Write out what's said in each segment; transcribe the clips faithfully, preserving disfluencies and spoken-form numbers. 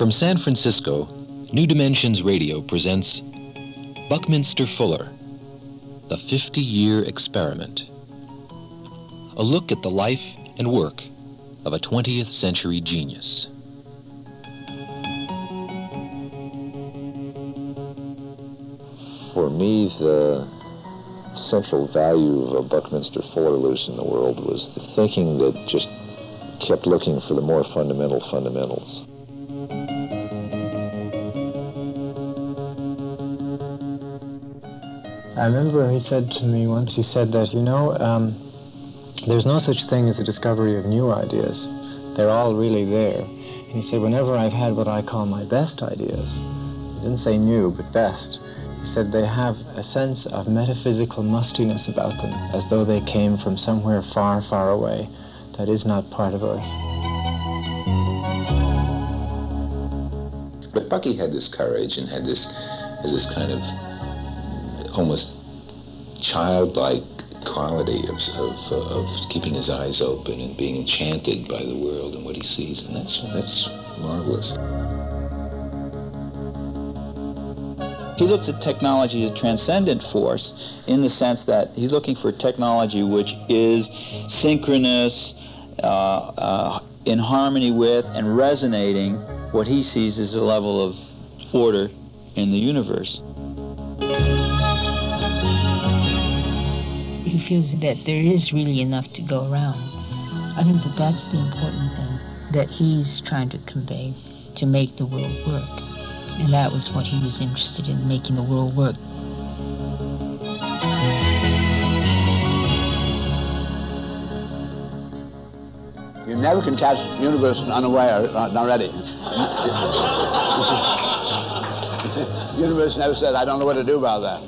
From San Francisco, New Dimensions Radio presents Buckminster Fuller, The fifty-Year Experiment. A look at the life and work of a twentieth century genius. For me, the central value of a Buckminster Fuller loose in the world was the thinking that just kept looking for the more fundamental fundamentals. I remember he said to me once, he said that, you know, um, there's no such thing as a discovery of new ideas. They're all really there. And he said, whenever I've had what I call my best ideas, he didn't say new, but best, he said they have a sense of metaphysical mustiness about them, as though they came from somewhere far, far away that is not part of Earth. But Bucky had this courage and had this, has this kind of almost childlike quality of, of, of keeping his eyes open and being enchanted by the world and what he sees, and that's, that's marvelous. He looks at technology as a transcendent force in the sense that he's looking for technology which is synchronous, uh, uh, in harmony with and resonating what he sees as a level of order in the universe. He feels that there is really enough to go around. I think that that's the important thing that he's trying to convey, to make the world work. And that was what he was interested in, making the world work. You never can catch the universe unaware, not already. The universe never said, I don't know what to do about that.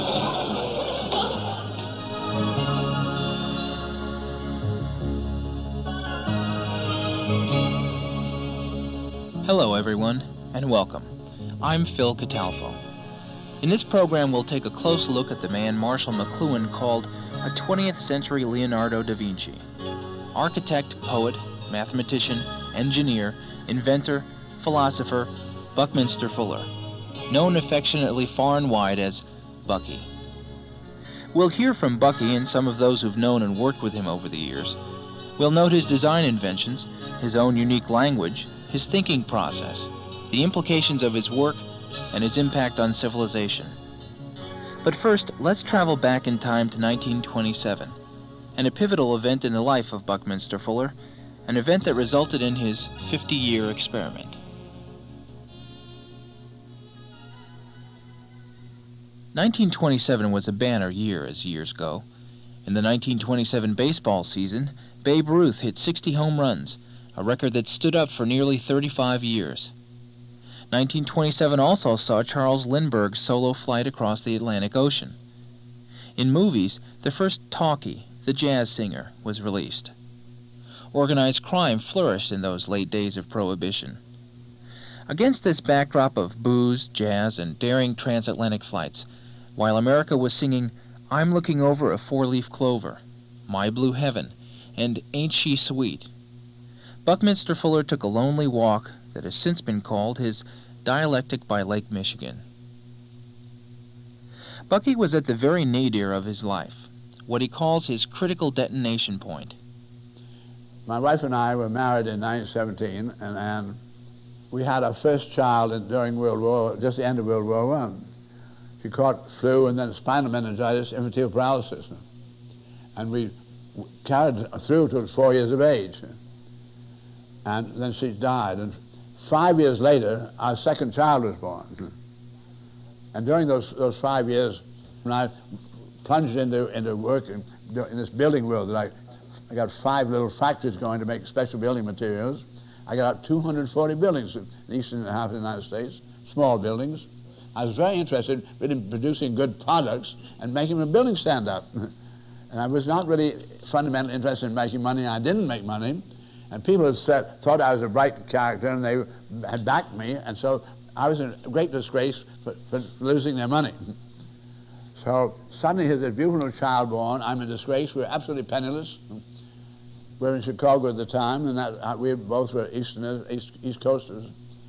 Hello everyone, and welcome. I'm Phil Catalfo. In this program we'll take a close look at the man Marshall McLuhan called a twentieth century Leonardo da Vinci. Architect, poet, mathematician, engineer, inventor, philosopher, Buckminster Fuller, known affectionately far and wide as Bucky. We'll hear from Bucky and some of those who've known and worked with him over the years. We'll note his design inventions, his own unique language, his thinking process, the implications of his work, and his impact on civilization. But first, let's travel back in time to nineteen twenty-seven, and a pivotal event in the life of Buckminster Fuller, an event that resulted in his fifty-year experiment. nineteen twenty-seven was a banner year, as years go. In the nineteen twenty-seven baseball season, Babe Ruth hit sixty home runs, a record that stood up for nearly thirty-five years. nineteen twenty-seven also saw Charles Lindbergh's solo flight across the Atlantic Ocean. In movies, the first talkie, The Jazz Singer, was released. Organized crime flourished in those late days of Prohibition. Against this backdrop of booze, jazz, and daring transatlantic flights, while America was singing I'm Looking Over a Four-Leaf Clover, My Blue Heaven, and Ain't She Sweet, Buckminster Fuller took a lonely walk that has since been called his dialectic by Lake Michigan. Bucky was at the very nadir of his life, what he calls his critical detonation point. My wife and I were married in nineteen seventeen, and, and we had our first child in, during World War, just the end of World War One. She caught flu and then spinal meningitis, infantile paralysis. And we carried through to four years of age. And then she died. And five years later, our second child was born. And during those, those five years, when I plunged into, into work in, in this building world, that I, I got five little factories going to make special building materials. I got out two hundred forty buildings in the eastern half of the United States, small buildings. I was very interested in producing good products and making the building stand up. And I was not really fundamentally interested in making money. I didn't make money. And people had said, thought I was a bright character, and they had backed me, and so I was in great disgrace for, for losing their money. So suddenly there's a beautiful child born. I'm in disgrace. We're absolutely penniless. We're in Chicago at the time, and that, uh, we both were Easterners, East, East Coasters.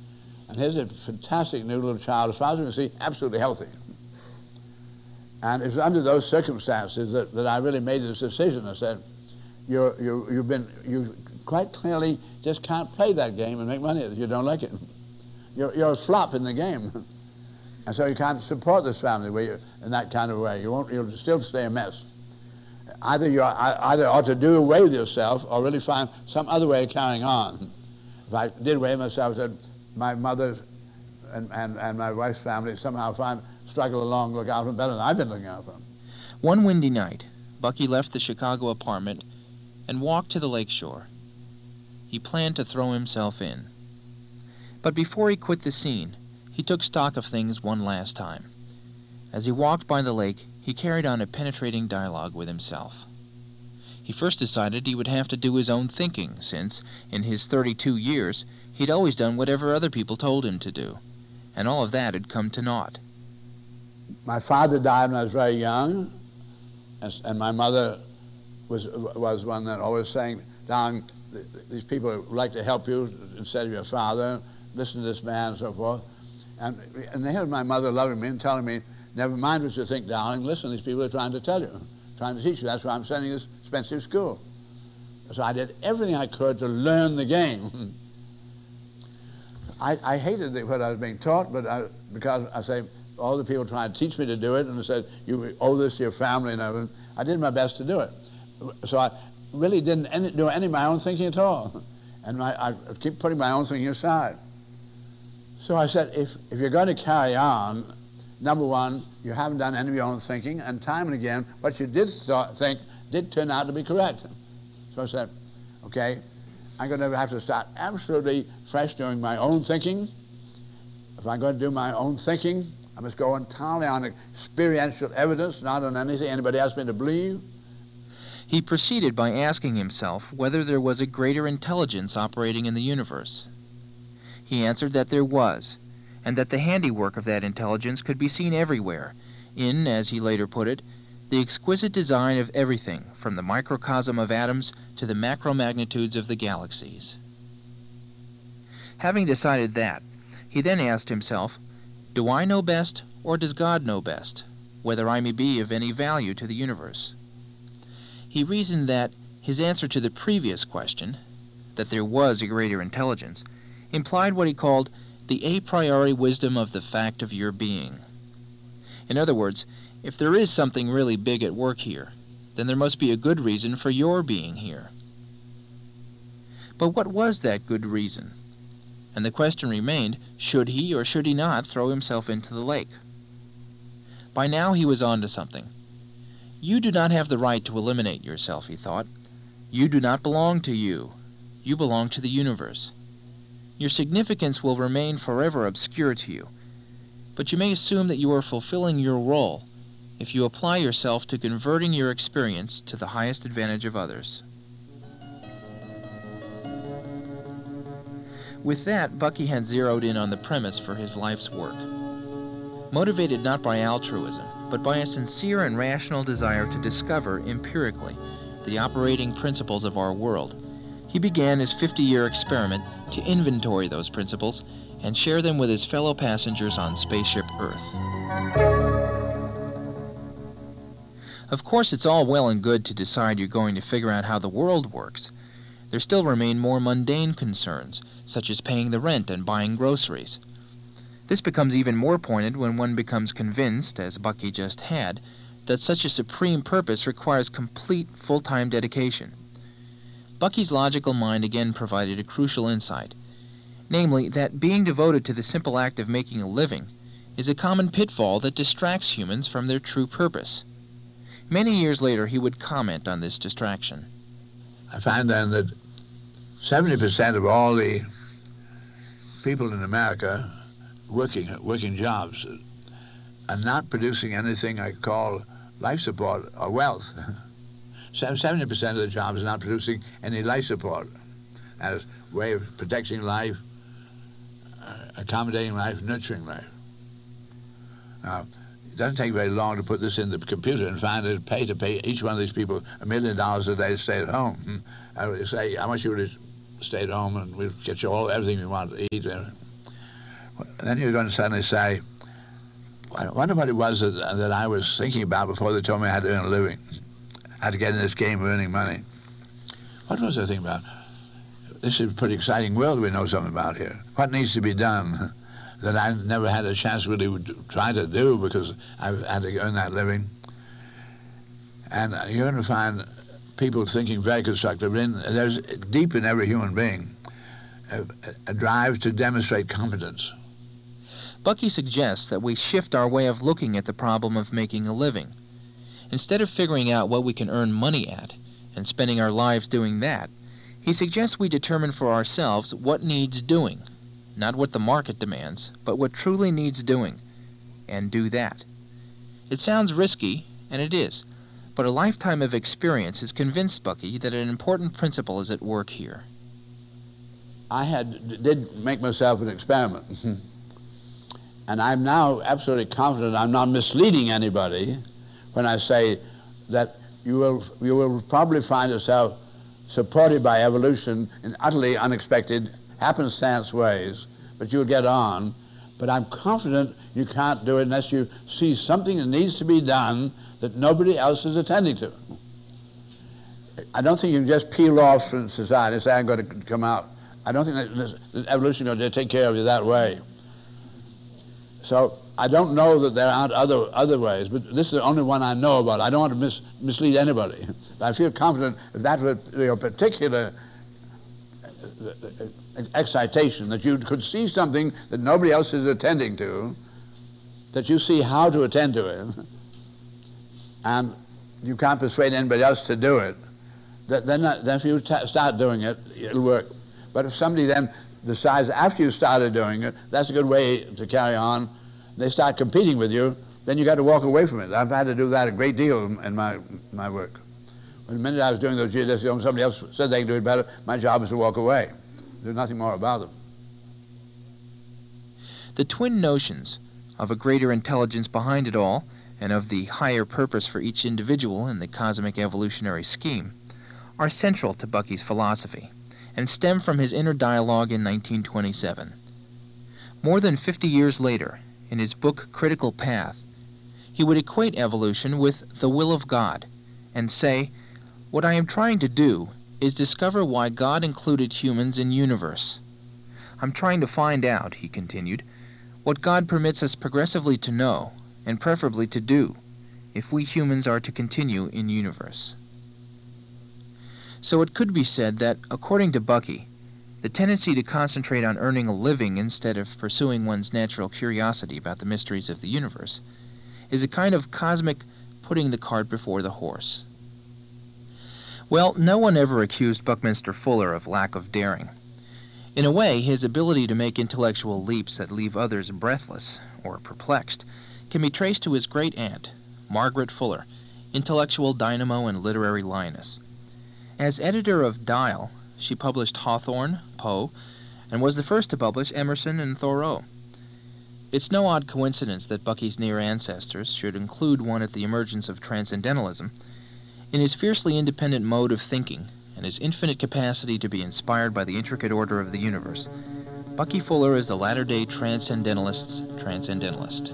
And here's a fantastic new little child, as far as we can see, absolutely healthy. And it was under those circumstances that, that I really made this decision. I said, you're, you're, you've been, you quite clearly just can't play that game and make money. You don't like it. You're, you're a flop in the game. And so you can't support this family where you, in that kind of way. You won't, you'll still stay a mess. Either you either ought to do away with yourself or really find some other way of carrying on. If I did away with myself, I said, my mother and, and, and my wife's family somehow find, struggle along, look out for them better than I've been looking out for them. One windy night, Bucky left the Chicago apartment and walked to the lakeshore. He planned to throw himself in. But before he quit the scene, he took stock of things one last time. As he walked by the lake, he carried on a penetrating dialogue with himself. He first decided he would have to do his own thinking, since, in his thirty-two years, he'd always done whatever other people told him to do, and all of that had come to naught. My father died when I was very young, and, and my mother was was one that always saying, "Darling, these people would like to help you instead of your father. Listen to this man," and so forth. And, and here's my mother loving me and telling me, "Never mind what you think, darling. Listen, these people are trying to tell you, trying to teach you. That's why I'm sending this expensive school." So I did everything I could to learn the game. I, I hated the, what I was being taught, but I, because I say, all the people trying to teach me to do it, and they said, "You owe this to your family," and everything. I did my best to do it. So I really didn't any, do any of my own thinking at all. And my, I keep putting my own thinking aside. So I said, if, if you're going to carry on, number one, you haven't done any of your own thinking, and time and again, what you did start, think did turn out to be correct. So I said, okay, I'm going to have to start absolutely fresh doing my own thinking. If I'm going to do my own thinking, I must go entirely on experiential evidence, not on anything anybody asked me to believe. He proceeded by asking himself whether there was a greater intelligence operating in the universe. He answered that there was, and that the handiwork of that intelligence could be seen everywhere, in, as he later put it, the exquisite design of everything, from the microcosm of atoms to the macromagnitudes of the galaxies. Having decided that, he then asked himself, do I know best, or does God know best, whether I may be of any value to the universe? He reasoned that his answer to the previous question, that there was a greater intelligence, implied what he called the a priori wisdom of the fact of your being. In other words, if there is something really big at work here, then there must be a good reason for your being here. But what was that good reason? And the question remained, should he or should he not throw himself into the lake? By now he was on to something. You do not have the right to eliminate yourself, he thought. You do not belong to you. You belong to the universe. Your significance will remain forever obscure to you, but you may assume that you are fulfilling your role if you apply yourself to converting your experience to the highest advantage of others. With that, Bucky had zeroed in on the premise for his life's work. Motivated not by altruism, but by a sincere and rational desire to discover empirically the operating principles of our world, he began his fifty-year experiment to inventory those principles and share them with his fellow passengers on spaceship Earth. Of course, it's all well and good to decide you're going to figure out how the world works. There still remain more mundane concerns, such as paying the rent and buying groceries. This becomes even more pointed when one becomes convinced, as Bucky just had, that such a supreme purpose requires complete, full-time dedication. Bucky's logical mind again provided a crucial insight, namely that being devoted to the simple act of making a living is a common pitfall that distracts humans from their true purpose. Many years later, he would comment on this distraction. I find then that seventy percent of all the people in America working working jobs are not producing anything I call life support or wealth. seventy percent of the jobs are not producing any life support as a way of protecting life, uh, accommodating life, nurturing life. Now, it doesn't take very long to put this in the computer and find it pay to pay each one of these people a million dollars a day to stay at home. I would say, how much you would stay at home and we'll get you all everything you want to eat. then you're going to suddenly say, I wonder what it was that, that I was thinking about before they told me I had to earn a living. I had to get in this game of earning money. What was I thinking about? This is a pretty exciting world we know something about here. What needs to be done that I never had a chance really to try to do because I had to earn that living? And you're going to find people thinking very constructive. There's deep in every human being a, a drive to demonstrate competence. Bucky suggests that we shift our way of looking at the problem of making a living. Instead of figuring out what we can earn money at and spending our lives doing that, he suggests we determine for ourselves what needs doing, not what the market demands, but what truly needs doing, and do that. It sounds risky, and it is, but a lifetime of experience has convinced Bucky that an important principle is at work here. I had did make myself an experiment. And I'm now absolutely confident I'm not misleading anybody when I say that you will, you will probably find yourself supported by evolution in utterly unexpected, happenstance ways, but you'll get on. But I'm confident you can't do it unless you see something that needs to be done that nobody else is attending to. I don't think you can just peel off from society and say, I'm going to come out. I don't think that, this, that evolution is going to take care of you that way. So I don't know that there aren't other other ways, but this is the only one I know about. I don't want to mis mislead anybody. But I feel confident if that were your particular excitation, that you could see something that nobody else is attending to, that you see how to attend to it, and you can't persuade anybody else to do it, that then, then if you start doing it, it'll work. But if somebody then decides after you started doing it, that's a good way to carry on, they start competing with you, then you got to walk away from it. I've had to do that a great deal in my, my work. When the minute I was doing those geodesics, somebody else said they can do it better, my job is to walk away. There's nothing more about them. The twin notions of a greater intelligence behind it all and of the higher purpose for each individual in the cosmic evolutionary scheme are central to Bucky's philosophy and stem from his inner dialogue in nineteen twenty-seven. More than fifty years later, in his book Critical Path, he would equate evolution with the will of God and say, "What I am trying to do is discover why God included humans in universe. I'm trying to find out," he continued, "what God permits us progressively to know, and preferably to do, if we humans are to continue in universe." So it could be said that, according to Bucky, the tendency to concentrate on earning a living instead of pursuing one's natural curiosity about the mysteries of the universe is a kind of cosmic putting the cart before the horse. Well, no one ever accused Buckminster Fuller of lack of daring. In a way, his ability to make intellectual leaps that leave others breathless or perplexed can be traced to his great-aunt, Margaret Fuller, intellectual dynamo and literary lioness. As editor of Dial, she published Hawthorne, Poe, and was the first to publish Emerson and Thoreau. It's no odd coincidence that Bucky's near ancestors should include one at the emergence of transcendentalism. In his fiercely independent mode of thinking and his infinite capacity to be inspired by the intricate order of the universe, Bucky Fuller is the latter-day transcendentalist's transcendentalist.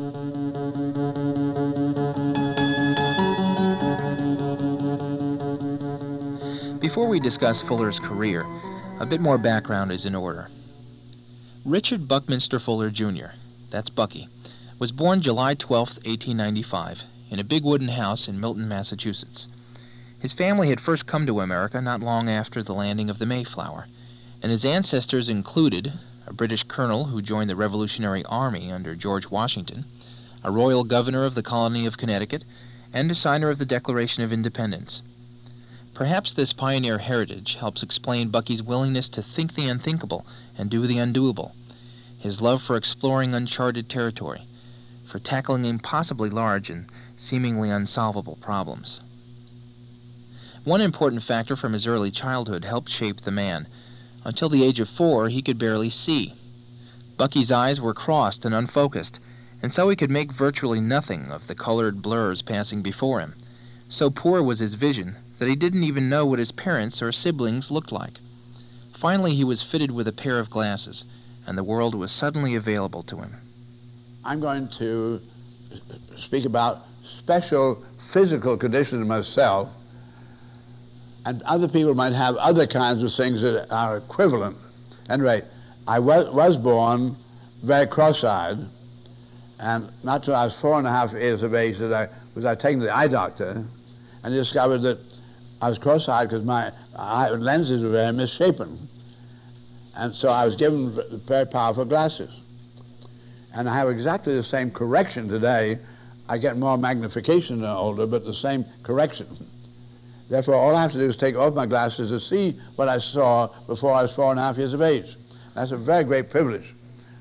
Before we discuss Fuller's career, a bit more background is in order. Richard Buckminster Fuller, Junior, that's Bucky, was born July twelfth, eighteen ninety-five, in a big wooden house in Milton, Massachusetts. His family had first come to America not long after the landing of the Mayflower, and his ancestors included a British colonel who joined the Revolutionary Army under George Washington, a royal governor of the colony of Connecticut, and a signer of the Declaration of Independence. Perhaps this pioneer heritage helps explain Bucky's willingness to think the unthinkable and do the undoable, his love for exploring uncharted territory, for tackling impossibly large and seemingly unsolvable problems. One important factor from his early childhood helped shape the man. Until the age of four, he could barely see. Bucky's eyes were crossed and unfocused, and so he could make virtually nothing of the colored blurs passing before him. So poor was his vision that he didn't even know what his parents or siblings looked like. Finally, he was fitted with a pair of glasses, and the world was suddenly available to him. I'm going to speak about special physical conditions myself, and other people might have other kinds of things that are equivalent. Anyway, I was, was born very cross-eyed, and not till I was four and a half years of age that I was I taken to the eye doctor, and discovered that I was cross-eyed because my eye lenses were very misshapen. And so I was given very powerful glasses. And I have exactly the same correction today. I get more magnification than older, but the same correction. Therefore, all I have to do is take off my glasses to see what I saw before I was four and a half years of age. That's a very great privilege.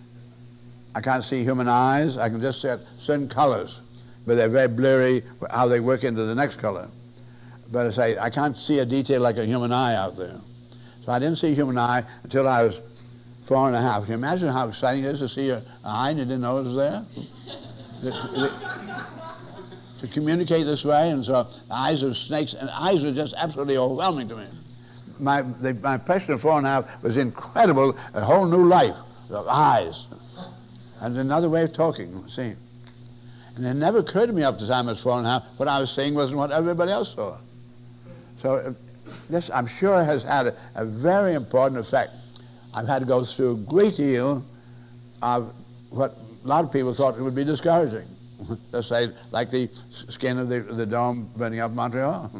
I can't see human eyes. I can just see certain colors, but they're very blurry how they work into the next color. But I say, I can't see a detail like a human eye out there. So I didn't see a human eye until I was four and a half. Can you imagine how exciting it is to see an eye and you didn't know it was there? the, the, to communicate this way, and so the eyes of snakes, and eyes were just absolutely overwhelming to me. My, the, my impression of four and a half was incredible, a whole new life of eyes. And another way of talking, see. And it never occurred to me up to the time I was four and a half, what I was seeing wasn't what everybody else saw. So uh, this, I'm sure, has had a, a very important effect. I've had to go through a great deal of what a lot of people thought would be discouraging. Let's say, like the skin of the, the dome burning up Montreal.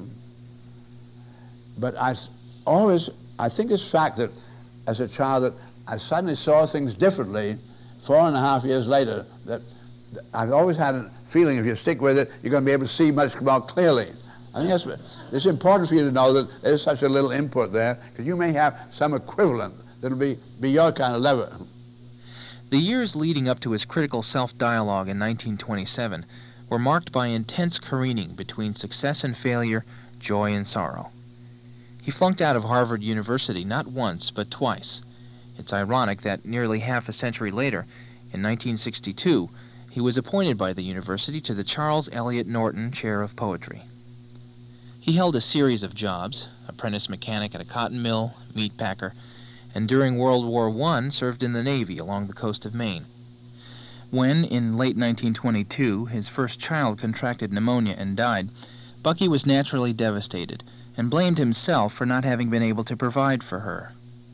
But I always, I think this fact that as a child that I suddenly saw things differently four and a half years later, that I've always had a feeling if you stick with it, you're going to be able to see much more clearly. I think that's, it's important for you to know that there's such a little input there, because you may have some equivalent that'll be, be your kind of lever. The years leading up to his critical self-dialogue in nineteen twenty-seven were marked by intense careening between success and failure, joy and sorrow. He flunked out of Harvard University not once, but twice. It's ironic that nearly half a century later, in nineteen sixty-two, he was appointed by the university to the Charles Eliot Norton Chair of Poetry. He held a series of jobs, apprentice mechanic at a cotton mill, meat packer, and during World War One served in the Navy along the coast of Maine. When, in late nineteen twenty-two, his first child contracted pneumonia and died, Bucky was naturally devastated and blamed himself for not having been able to provide for her.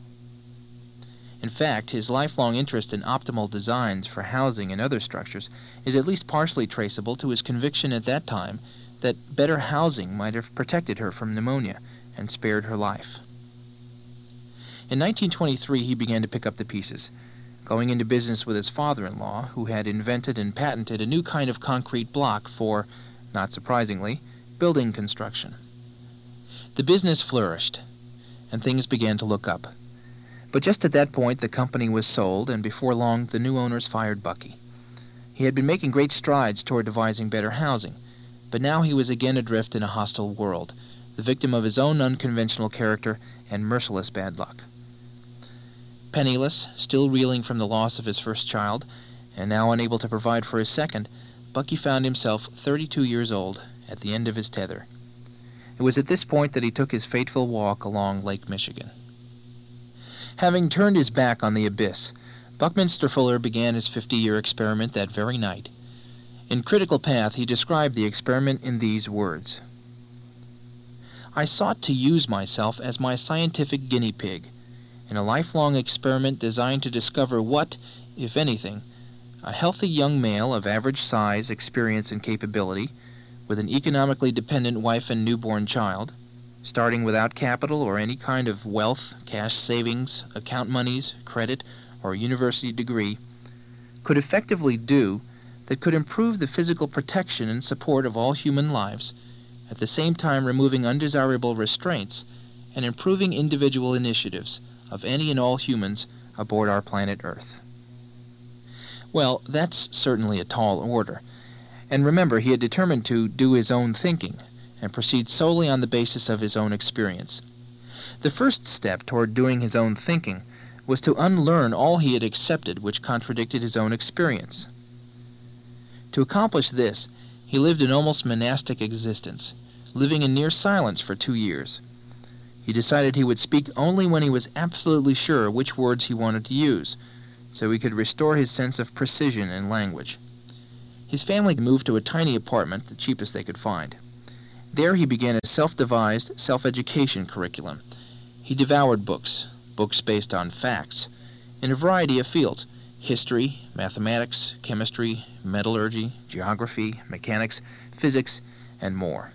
In fact, his lifelong interest in optimal designs for housing and other structures is at least partially traceable to his conviction at that time that better housing might have protected her from pneumonia and spared her life. In nineteen twenty-three, he began to pick up the pieces, going into business with his father-in-law, who had invented and patented a new kind of concrete block for, not surprisingly, building construction. The business flourished, and things began to look up. But just at that point, the company was sold, and before long, the new owners fired Bucky. He had been making great strides toward devising better housing, but now he was again adrift in a hostile world, the victim of his own unconventional character and merciless bad luck. Penniless, still reeling from the loss of his first child, and now unable to provide for his second, Bucky found himself thirty-two years old, at the end of his tether. It was at this point that he took his fateful walk along Lake Michigan. Having turned his back on the abyss, Buckminster Fuller began his fifty-year experiment that very night. In Critical Path, he described the experiment in these words: "I sought to use myself as my scientific guinea pig, in a lifelong experiment designed to discover what, if anything, a healthy young male of average size, experience, and capability, with an economically dependent wife and newborn child, starting without capital or any kind of wealth, cash savings, account monies, credit, or university degree, could effectively do that could improve the physical protection and support of all human lives, at the same time removing undesirable restraints and improving individual initiatives of any and all humans aboard our planet Earth." Well, that's certainly a tall order. And remember, he had determined to do his own thinking and proceed solely on the basis of his own experience. The first step toward doing his own thinking was to unlearn all he had accepted which contradicted his own experience. To accomplish this, he lived an almost monastic existence, living in near silence for two years. He decided he would speak only when he was absolutely sure which words he wanted to use, so he could restore his sense of precision in language. His family moved to a tiny apartment, the cheapest they could find. There he began a self-devised self-education curriculum. He devoured books, books based on facts, in a variety of fields: history, mathematics, chemistry, metallurgy, geography, mechanics, physics, and more.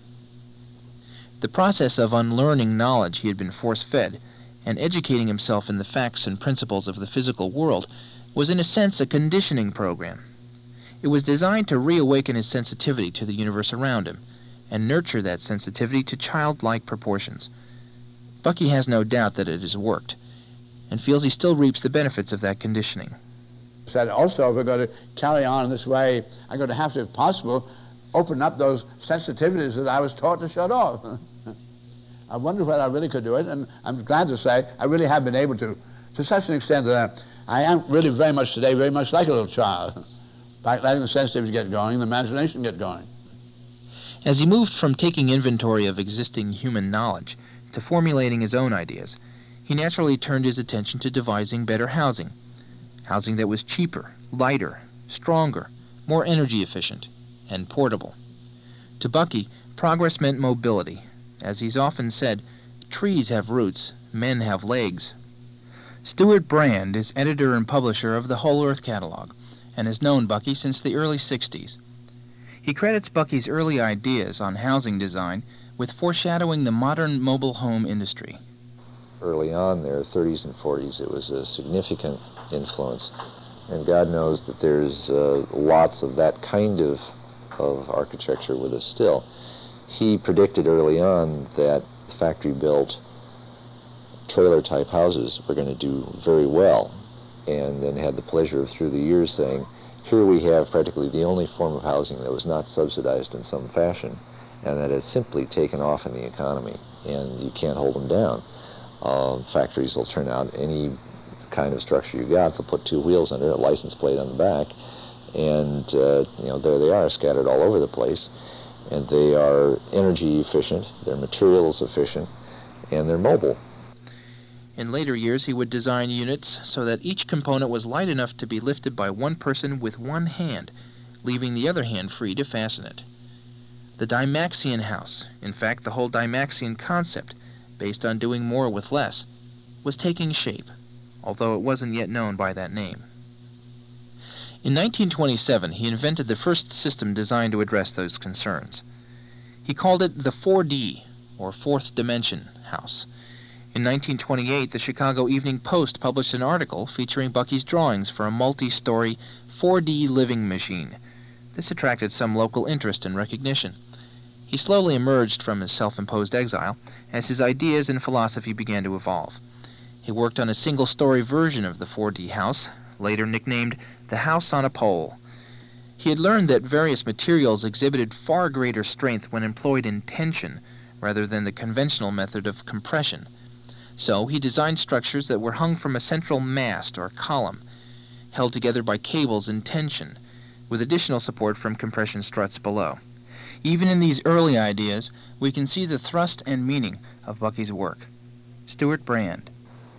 The process of unlearning knowledge he had been force-fed and educating himself in the facts and principles of the physical world was in a sense a conditioning program. It was designed to reawaken his sensitivity to the universe around him and nurture that sensitivity to childlike proportions. Bucky has no doubt that it has worked and feels he still reaps the benefits of that conditioning. Said also, if we're going to carry on this way, I'm going to have to, if possible, open up those sensitivities that I was taught to shut off. I wonder whether I really could do it, and I'm glad to say I really have been able to, to such an extent that I am really very much today, very much like a little child. By letting the sensitivities get going, the imagination get going. As he moved from taking inventory of existing human knowledge to formulating his own ideas, he naturally turned his attention to devising better housing, housing that was cheaper, lighter, stronger, more energy efficient, and portable. To Bucky, progress meant mobility. As he's often said, trees have roots, men have legs. Stuart Brand is editor and publisher of the Whole Earth Catalog and has known Bucky since the early sixties. He credits Bucky's early ideas on housing design with foreshadowing the modern mobile home industry. Early on there, thirties and forties, it was a significant influence. And God knows that there's uh, lots of that kind of, of architecture with us still. He predicted early on that factory-built trailer-type houses were going to do very well, and then had the pleasure of, through the years, saying, here we have practically the only form of housing that was not subsidized in some fashion, and that has simply taken off in the economy, and you can't hold them down. Uh, factories will turn out any kind of structure you got. They'll put two wheels under it, a license plate on the back, and uh, you know, there they are, scattered all over the place. And they are energy efficient, they're materials efficient, and they're mobile. In later years, he would design units so that each component was light enough to be lifted by one person with one hand, leaving the other hand free to fasten it. The Dymaxion house, in fact the whole Dymaxion concept, based on doing more with less, was taking shape, although it wasn't yet known by that name. In nineteen twenty-seven, he invented the first system designed to address those concerns. He called it the four D, or Fourth Dimension, house. In nineteen twenty-eight, the Chicago Evening Post published an article featuring Bucky's drawings for a multi-story four D living machine. This attracted some local interest and recognition. He slowly emerged from his self-imposed exile as his ideas and philosophy began to evolve. He worked on a single-story version of the four D house, later nicknamed the House on a Pole. He had learned that various materials exhibited far greater strength when employed in tension rather than the conventional method of compression. So he designed structures that were hung from a central mast or column, held together by cables in tension, with additional support from compression struts below. Even in these early ideas, we can see the thrust and meaning of Bucky's work. Stuart Brand.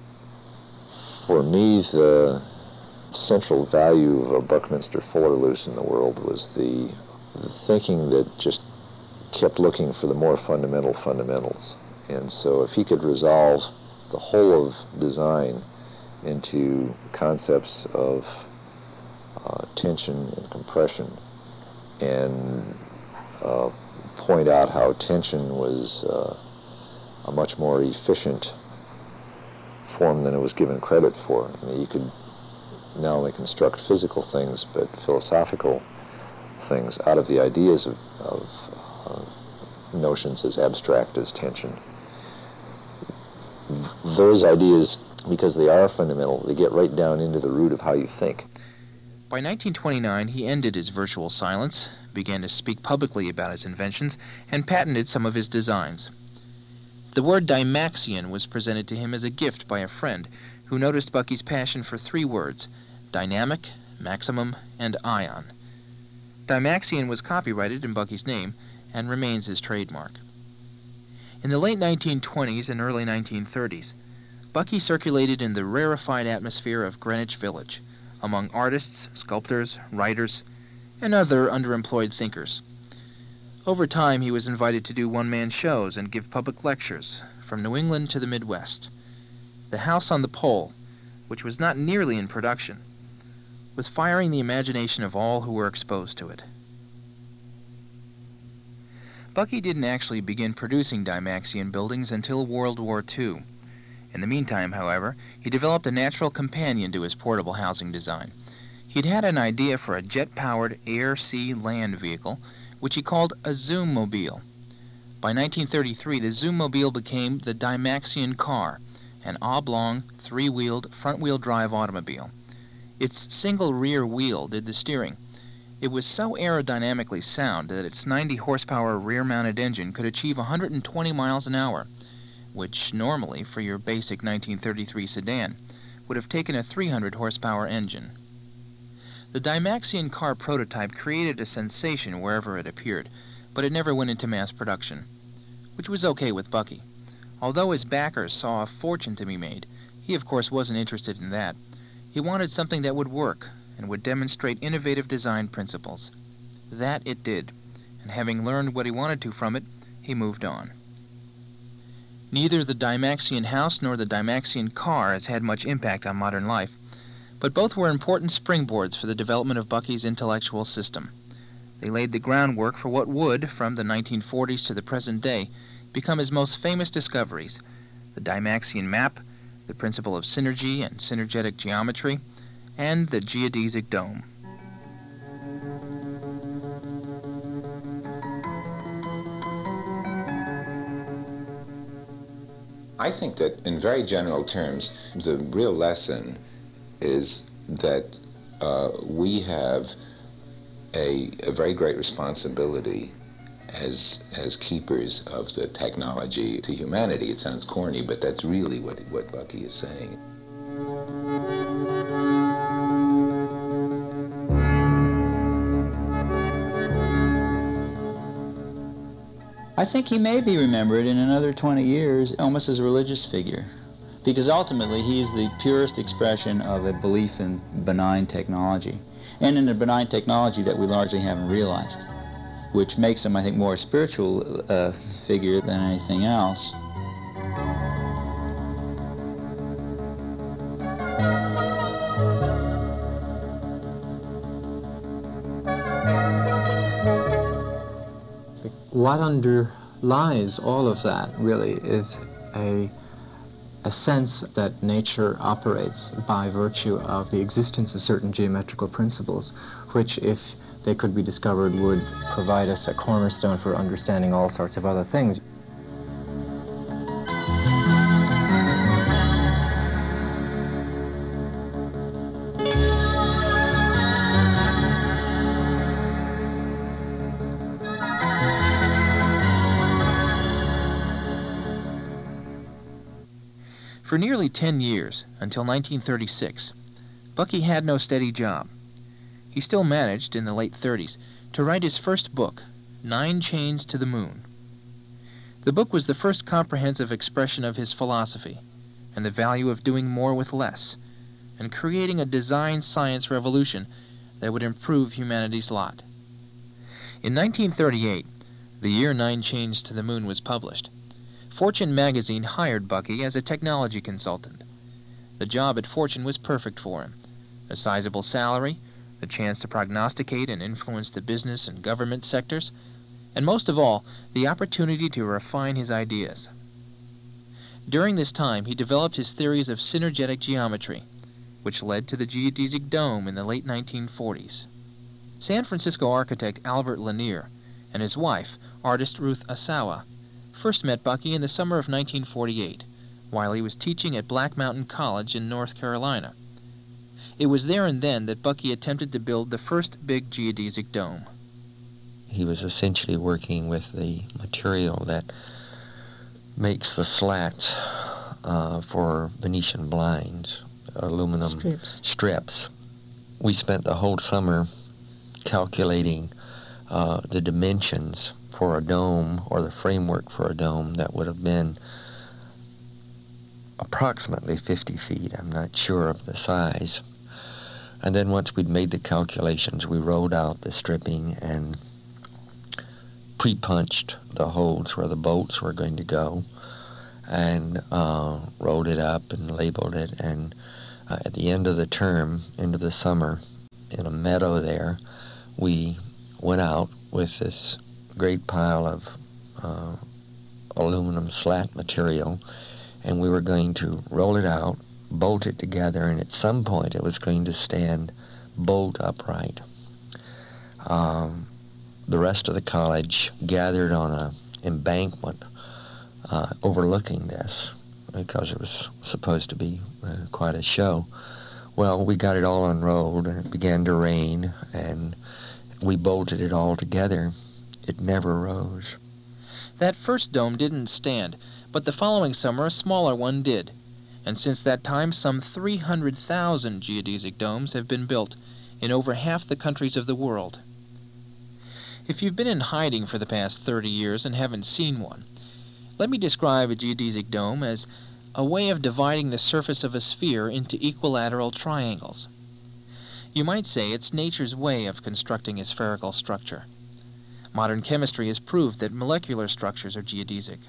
For me, the central value of a Buckminster Fuller loose in the world was the, the thinking that just kept looking for the more fundamental fundamentals. And so if he could resolve the whole of design into concepts of uh, tension and compression, and uh, point out how tension was uh, a much more efficient form than it was given credit for. I mean, you could not only construct physical things, but philosophical things out of the ideas of, of uh, notions as abstract as tension. Those ideas, because they are fundamental, they get right down into the root of how you think. By nineteen twenty-nine, he ended his virtual silence, began to speak publicly about his inventions, and patented some of his designs. The word Dymaxion was presented to him as a gift by a friend who noticed Bucky's passion for three words: dynamic, maximum, and ion. Dymaxion was copyrighted in Bucky's name and remains his trademark. In the late nineteen twenties and early nineteen thirties, Bucky circulated in the rarefied atmosphere of Greenwich Village, among artists, sculptors, writers, and other underemployed thinkers. Over time, he was invited to do one-man shows and give public lectures, from New England to the Midwest. The House on the Pole, which was not nearly in production, was firing the imagination of all who were exposed to it. Bucky didn't actually begin producing Dymaxion buildings until World War Two. In the meantime, however, he developed a natural companion to his portable housing design. He'd had an idea for a jet-powered air-sea-land vehicle, which he called a Zoommobile. By nineteen thirty-three, the Zoommobile became the Dymaxion car, an oblong, three-wheeled, front-wheel drive automobile. Its single rear wheel did the steering. It was so aerodynamically sound that its ninety horsepower rear-mounted engine could achieve one hundred twenty miles an hour, which normally, for your basic nineteen thirty-three sedan, would have taken a three hundred horsepower engine. The Dymaxion car prototype created a sensation wherever it appeared, but it never went into mass production, which was okay with Bucky. Although his backers saw a fortune to be made, he of course wasn't interested in that. He wanted something that would work and would demonstrate innovative design principles. That it did, and having learned what he wanted to from it, he moved on. Neither the Dymaxion house nor the Dymaxion car has had much impact on modern life, but both were important springboards for the development of Bucky's intellectual system. They laid the groundwork for what would, from the nineteen forties to the present day, become his most famous discoveries: the Dymaxion map, the principle of synergy and synergetic geometry, and the geodesic dome. I think that in very general terms, the real lesson is that uh, we have a, a very great responsibility as as keepers of the technology to humanity. It sounds corny, but that's really what, what Bucky is saying. I think he may be remembered in another twenty years almost as a religious figure, because ultimately he's the purest expression of a belief in benign technology, and in a benign technology that we largely haven't realized, which makes him, I think, more a spiritual uh, figure than anything else. What underlies all of that really is a, a sense that nature operates by virtue of the existence of certain geometrical principles, which, if they could be discovered, would provide us a cornerstone for understanding all sorts of other things. For nearly ten years, until nineteen thirty-six, Bucky had no steady job. He still managed, in the late thirties, to write his first book, Nine Chains to the Moon. The book was the first comprehensive expression of his philosophy, and the value of doing more with less, and creating a design science revolution that would improve humanity's lot. In nineteen thirty-eight, the year Nine Chains to the Moon was published, Fortune magazine hired Bucky as a technology consultant. The job at Fortune was perfect for him. A sizable salary, the chance to prognosticate and influence the business and government sectors, and most of all, the opportunity to refine his ideas. During this time, he developed his theories of synergetic geometry, which led to the geodesic dome in the late nineteen forties. San Francisco architect Albert Lanier and his wife, artist Ruth Asawa, first met Bucky in the summer of nineteen forty-eight, while he was teaching at Black Mountain College in North Carolina. It was there and then that Bucky attempted to build the first big geodesic dome. He was essentially working with the material that makes the slats uh, for Venetian blinds, aluminum Strips. strips. We spent the whole summer calculating uh, the dimensions for a dome, or the framework for a dome that would have been approximately fifty feet. I'm not sure of the size. And then once we'd made the calculations, we rolled out the stripping and pre-punched the holes where the bolts were going to go, and uh, rolled it up and labeled it. And uh, at the end of the term, end of the summer, in a meadow there, we went out with this great pile of uh, aluminum slat material, and we were going to roll it out, bolt it together, and at some point it was going to stand bolt upright. Um, the rest of the college gathered on a embankment uh, overlooking this, because it was supposed to be uh, quite a show. Well, we got it all unrolled, and it began to rain, and we bolted it all together. It never rose. That first dome didn't stand, but the following summer a smaller one did. And since that time, some three hundred thousand geodesic domes have been built in over half the countries of the world. If you've been in hiding for the past thirty years and haven't seen one, let me describe a geodesic dome as a way of dividing the surface of a sphere into equilateral triangles. You might say it's nature's way of constructing a spherical structure. Modern chemistry has proved that molecular structures are geodesic.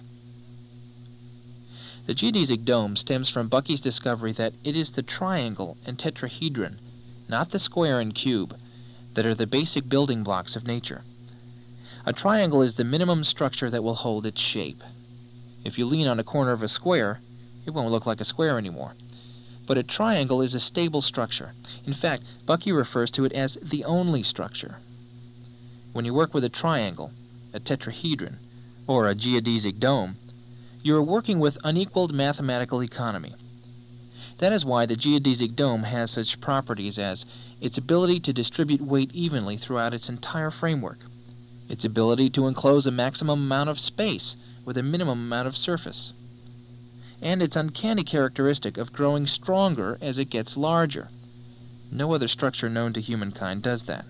The geodesic dome stems from Bucky's discovery that it is the triangle and tetrahedron, not the square and cube, that are the basic building blocks of nature. A triangle is the minimum structure that will hold its shape. If you lean on a corner of a square, it won't look like a square anymore. But a triangle is a stable structure. In fact, Bucky refers to it as the only structure. When you work with a triangle, a tetrahedron, or a geodesic dome, you are working with unequaled mathematical economy. That is why the geodesic dome has such properties as its ability to distribute weight evenly throughout its entire framework, its ability to enclose a maximum amount of space with a minimum amount of surface, and its uncanny characteristic of growing stronger as it gets larger. No other structure known to humankind does that.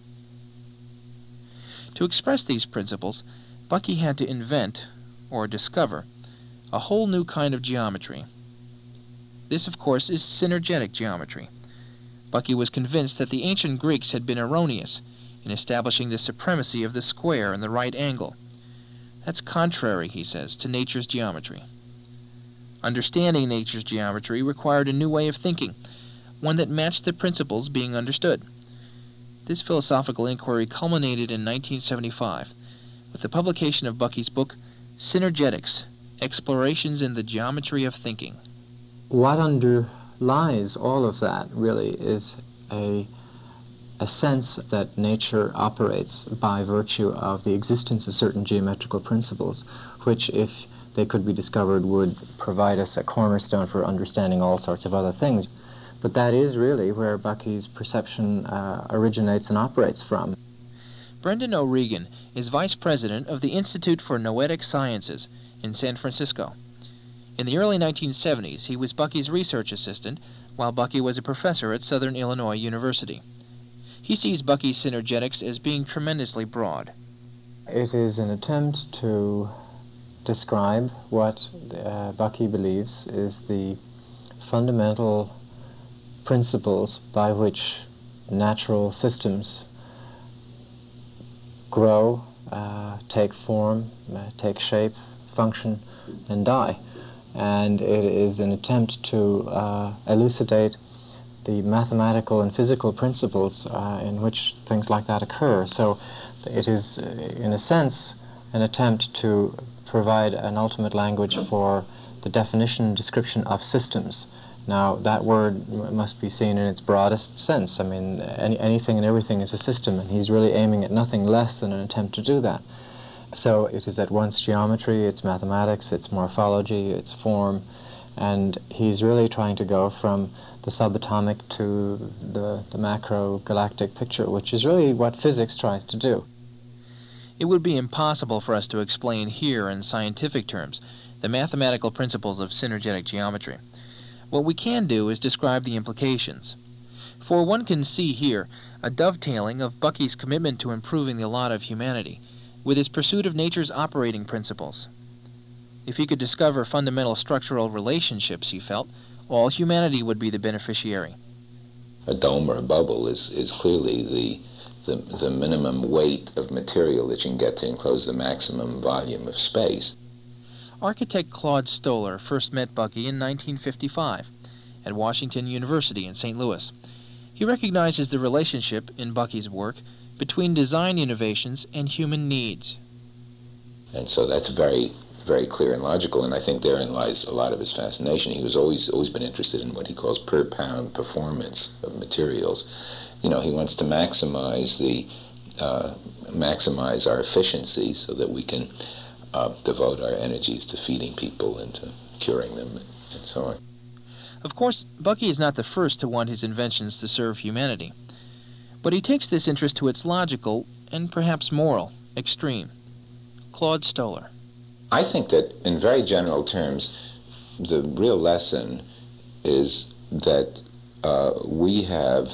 To express these principles, Bucky had to invent, or discover, a whole new kind of geometry. This, of course, is synergetic geometry. Bucky was convinced that the ancient Greeks had been erroneous in establishing the supremacy of the square and the right angle. That's contrary, he says, to nature's geometry. Understanding nature's geometry required a new way of thinking, one that matched the principles being understood. This philosophical inquiry culminated in nineteen seventy-five with the publication of Bucky's book, Synergetics, Explorations in the Geometry of Thinking. What underlies all of that, really, is a, a sense that nature operates by virtue of the existence of certain geometrical principles, which, if they could be discovered, would provide us a cornerstone for understanding all sorts of other things. But that is really where Bucky's perception uh, originates and operates from. Brendan O'Regan is vice president of the Institute for Noetic Sciences in San Francisco. In the early nineteen seventies, he was Bucky's research assistant, while Bucky was a professor at Southern Illinois University. He sees Bucky's synergetics as being tremendously broad. It is an attempt to describe what uh, Bucky believes is the fundamental principles by which natural systems grow, uh, take form, uh, take shape, function, and die. And it is an attempt to uh, elucidate the mathematical and physical principles uh, in which things like that occur. So it is, in a sense, an attempt to provide an ultimate language for the definition and description of systems. Now, that word m must be seen in its broadest sense. I mean, any, anything and everything is a system, and he's really aiming at nothing less than an attempt to do that. So it is at once geometry, it's mathematics, it's morphology, it's form, and he's really trying to go from the subatomic to the, the macro-galactic picture, which is really what physics tries to do. It would be impossible for us to explain here in scientific terms the mathematical principles of synergetic geometry. What we can do is describe the implications. For one can see here a dovetailing of Bucky's commitment to improving the lot of humanity with his pursuit of nature's operating principles. If he could discover fundamental structural relationships, he felt, all humanity would be the beneficiary. A dome or a bubble is, is clearly the, the, the minimum weight of material that you can get to enclose the maximum volume of space. Architect Claude Stoller first met Bucky in nineteen fifty-five at Washington University in Saint Louis. He recognizes the relationship in Bucky's work between design innovations and human needs. And so that's very, very clear and logical, and I think therein lies a lot of his fascination. He was always always been interested in what he calls per pound performance of materials. You know, he wants to maximize the uh, maximize our efficiency so that we can uh, devote our energies to feeding people and to curing them and so on. Of course, Bucky is not the first to want his inventions to serve humanity, but he takes this interest to its logical and perhaps moral extreme. Claude Stoller. I think that in very general terms, the real lesson is that uh, we have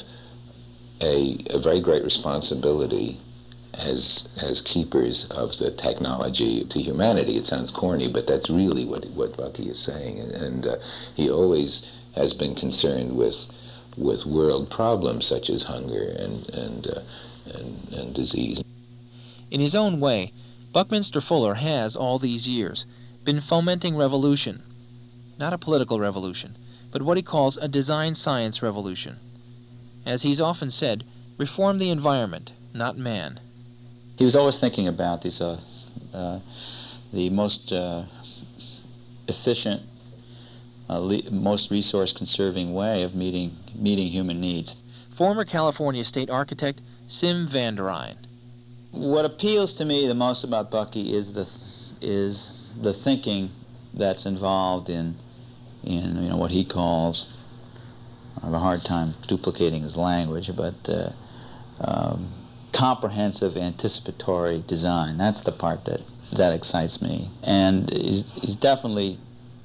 a, a very great responsibility as as keepers of the technology to humanity. It sounds corny, but that's really what what Bucky is saying, and uh, he always has been concerned with with world problems such as hunger and and uh, and, and disease. In his own way, Buckminster Fuller has, all these years, been fomenting revolution. Not a political revolution, but what he calls a design science revolution. As he's often said, reform the environment, not man. He was always thinking about these, uh, uh, the most uh, efficient, uh, le- most resource-conserving way of meeting meeting human needs. Former California state architect Sim van der Rijn. What appeals to me the most about Bucky is the is the thinking that's involved in in you know what he calls, I have a hard time duplicating his language, but uh, um, comprehensive anticipatory design. That's the part that that excites me, and he's, he's definitely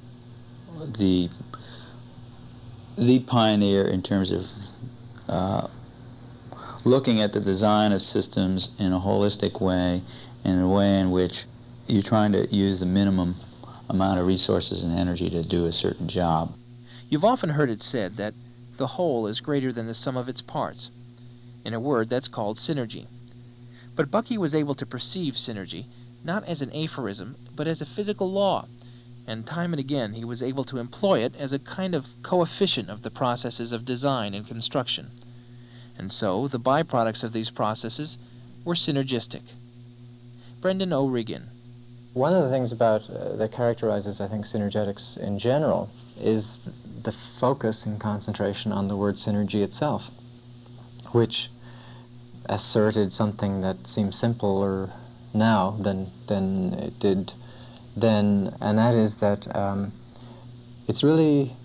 the the pioneer in terms of uh, looking at the design of systems in a holistic way, in a way in which you're trying to use the minimum amount of resources and energy to do a certain job. You've often heard it said that the whole is greater than the sum of its parts. In a word, that's called synergy. But Bucky was able to perceive synergy not as an aphorism, but as a physical law, and time and again he was able to employ it as a kind of coefficient of the processes of design and construction. And so the byproducts of these processes were synergistic. Brendan O'Regan. One of the things about uh, that characterizes, I think, synergetics in general is the focus and concentration on the word synergy itself, which asserted something that seems simpler now than than it did then, and that is that um, it's really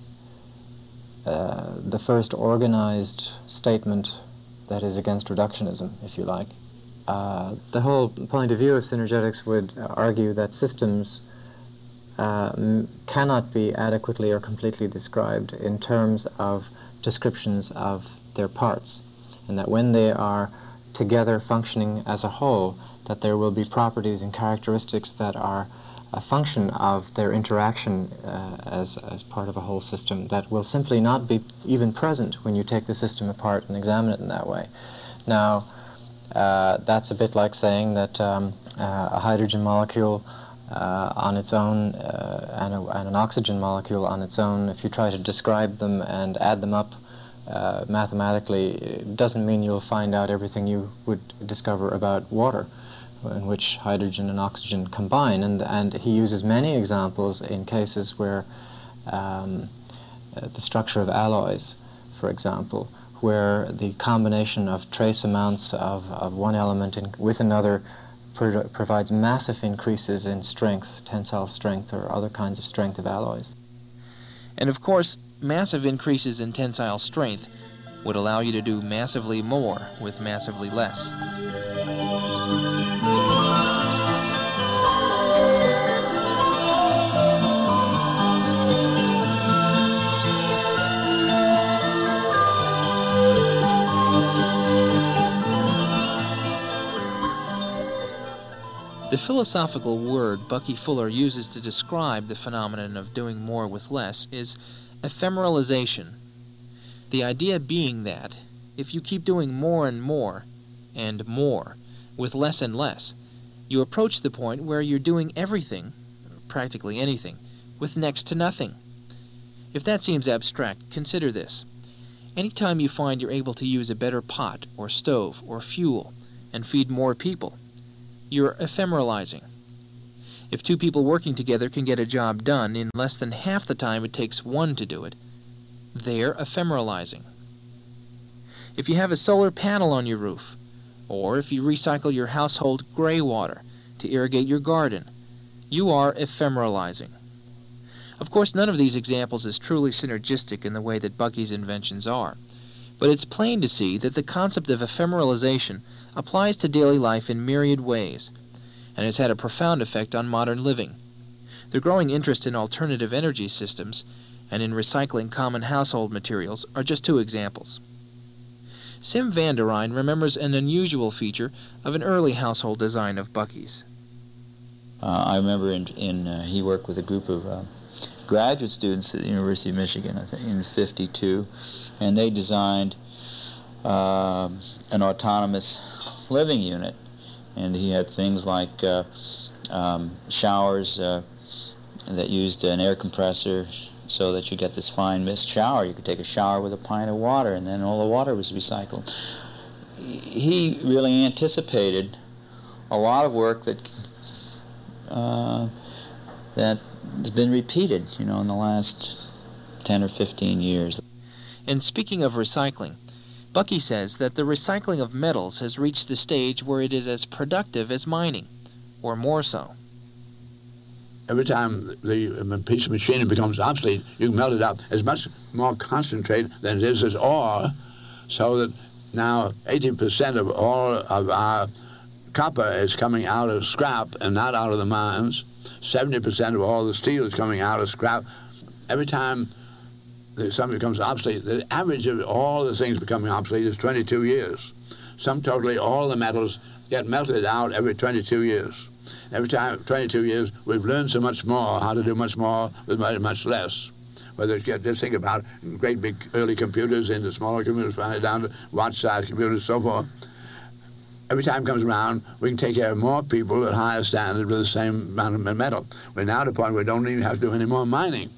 uh, the first organized statement that is against reductionism, if you like. Uh, the whole point of view of synergetics would argue that systems uh, m cannot be adequately or completely described in terms of descriptions of their parts, and that when they are together functioning as a whole, that there will be properties and characteristics that are a function of their interaction uh, as, as part of a whole system that will simply not be even present when you take the system apart and examine it in that way. Now, uh, that's a bit like saying that um, uh, a hydrogen molecule uh, on its own uh, and, a, and an oxygen molecule on its own, if you try to describe them and add them up uh, mathematically, it doesn't mean you'll find out everything you would discover about water, in which hydrogen and oxygen combine, and, and he uses many examples in cases where um, uh, the structure of alloys, for example, where the combination of trace amounts of, of one element in, with another pro provides massive increases in strength, tensile strength, or other kinds of strength of alloys. And of course, massive increases in tensile strength would allow you to do massively more with massively less. The philosophical word Bucky Fuller uses to describe the phenomenon of doing more with less is ephemeralization. The idea being that if you keep doing more and more and more with less and less, you approach the point where you're doing everything, practically anything, with next to nothing. If that seems abstract, consider this. Anytime you find you're able to use a better pot or stove or fuel and feed more people, you're ephemeralizing. If two people working together can get a job done in less than half the time it takes one to do it, they're ephemeralizing. If you have a solar panel on your roof, or if you recycle your household gray water to irrigate your garden, you are ephemeralizing. Of course, none of these examples is truly synergistic in the way that Bucky's inventions are, but it's plain to see that the concept of ephemeralization applies to daily life in myriad ways, and has had a profound effect on modern living. The growing interest in alternative energy systems and in recycling common household materials are just two examples. Sim van der Rijn remembers an unusual feature of an early household design of Bucky's. Uh, I remember in, in uh, he worked with a group of uh, graduate students at the University of Michigan, I think, in fifty-two, and they designed uh, an autonomous living unit. And he had things like uh, um, showers uh, that used an air compressor so that you get this fine mist shower. You could take a shower with a pint of water, and then all the water was recycled. He really anticipated a lot of work that uh, that has been repeated, you know, in the last ten or fifteen years. And speaking of recycling, Bucky says that the recycling of metals has reached a stage where it is as productive as mining, or more so. Every time the piece of machinery becomes obsolete, you can melt it up as much more concentrate than it is as ore, so that now eighty percent of all of our copper is coming out of scrap and not out of the mines. seventy percent of all the steel is coming out of scrap. Every time something becomes obsolete, the average of all the things becoming obsolete is twenty-two years. Sum totally, all the metals get melted out every twenty-two years. Every time, twenty-two years, we've learned so much more, how to do much more with much, much less. Whether it's, just think about great big early computers into smaller computers, finally down to watch-sized computers, so forth. Every time it comes around, we can take care of more people at higher standards with the same amount of metal. We're now at a point where we don't even have to do any more mining.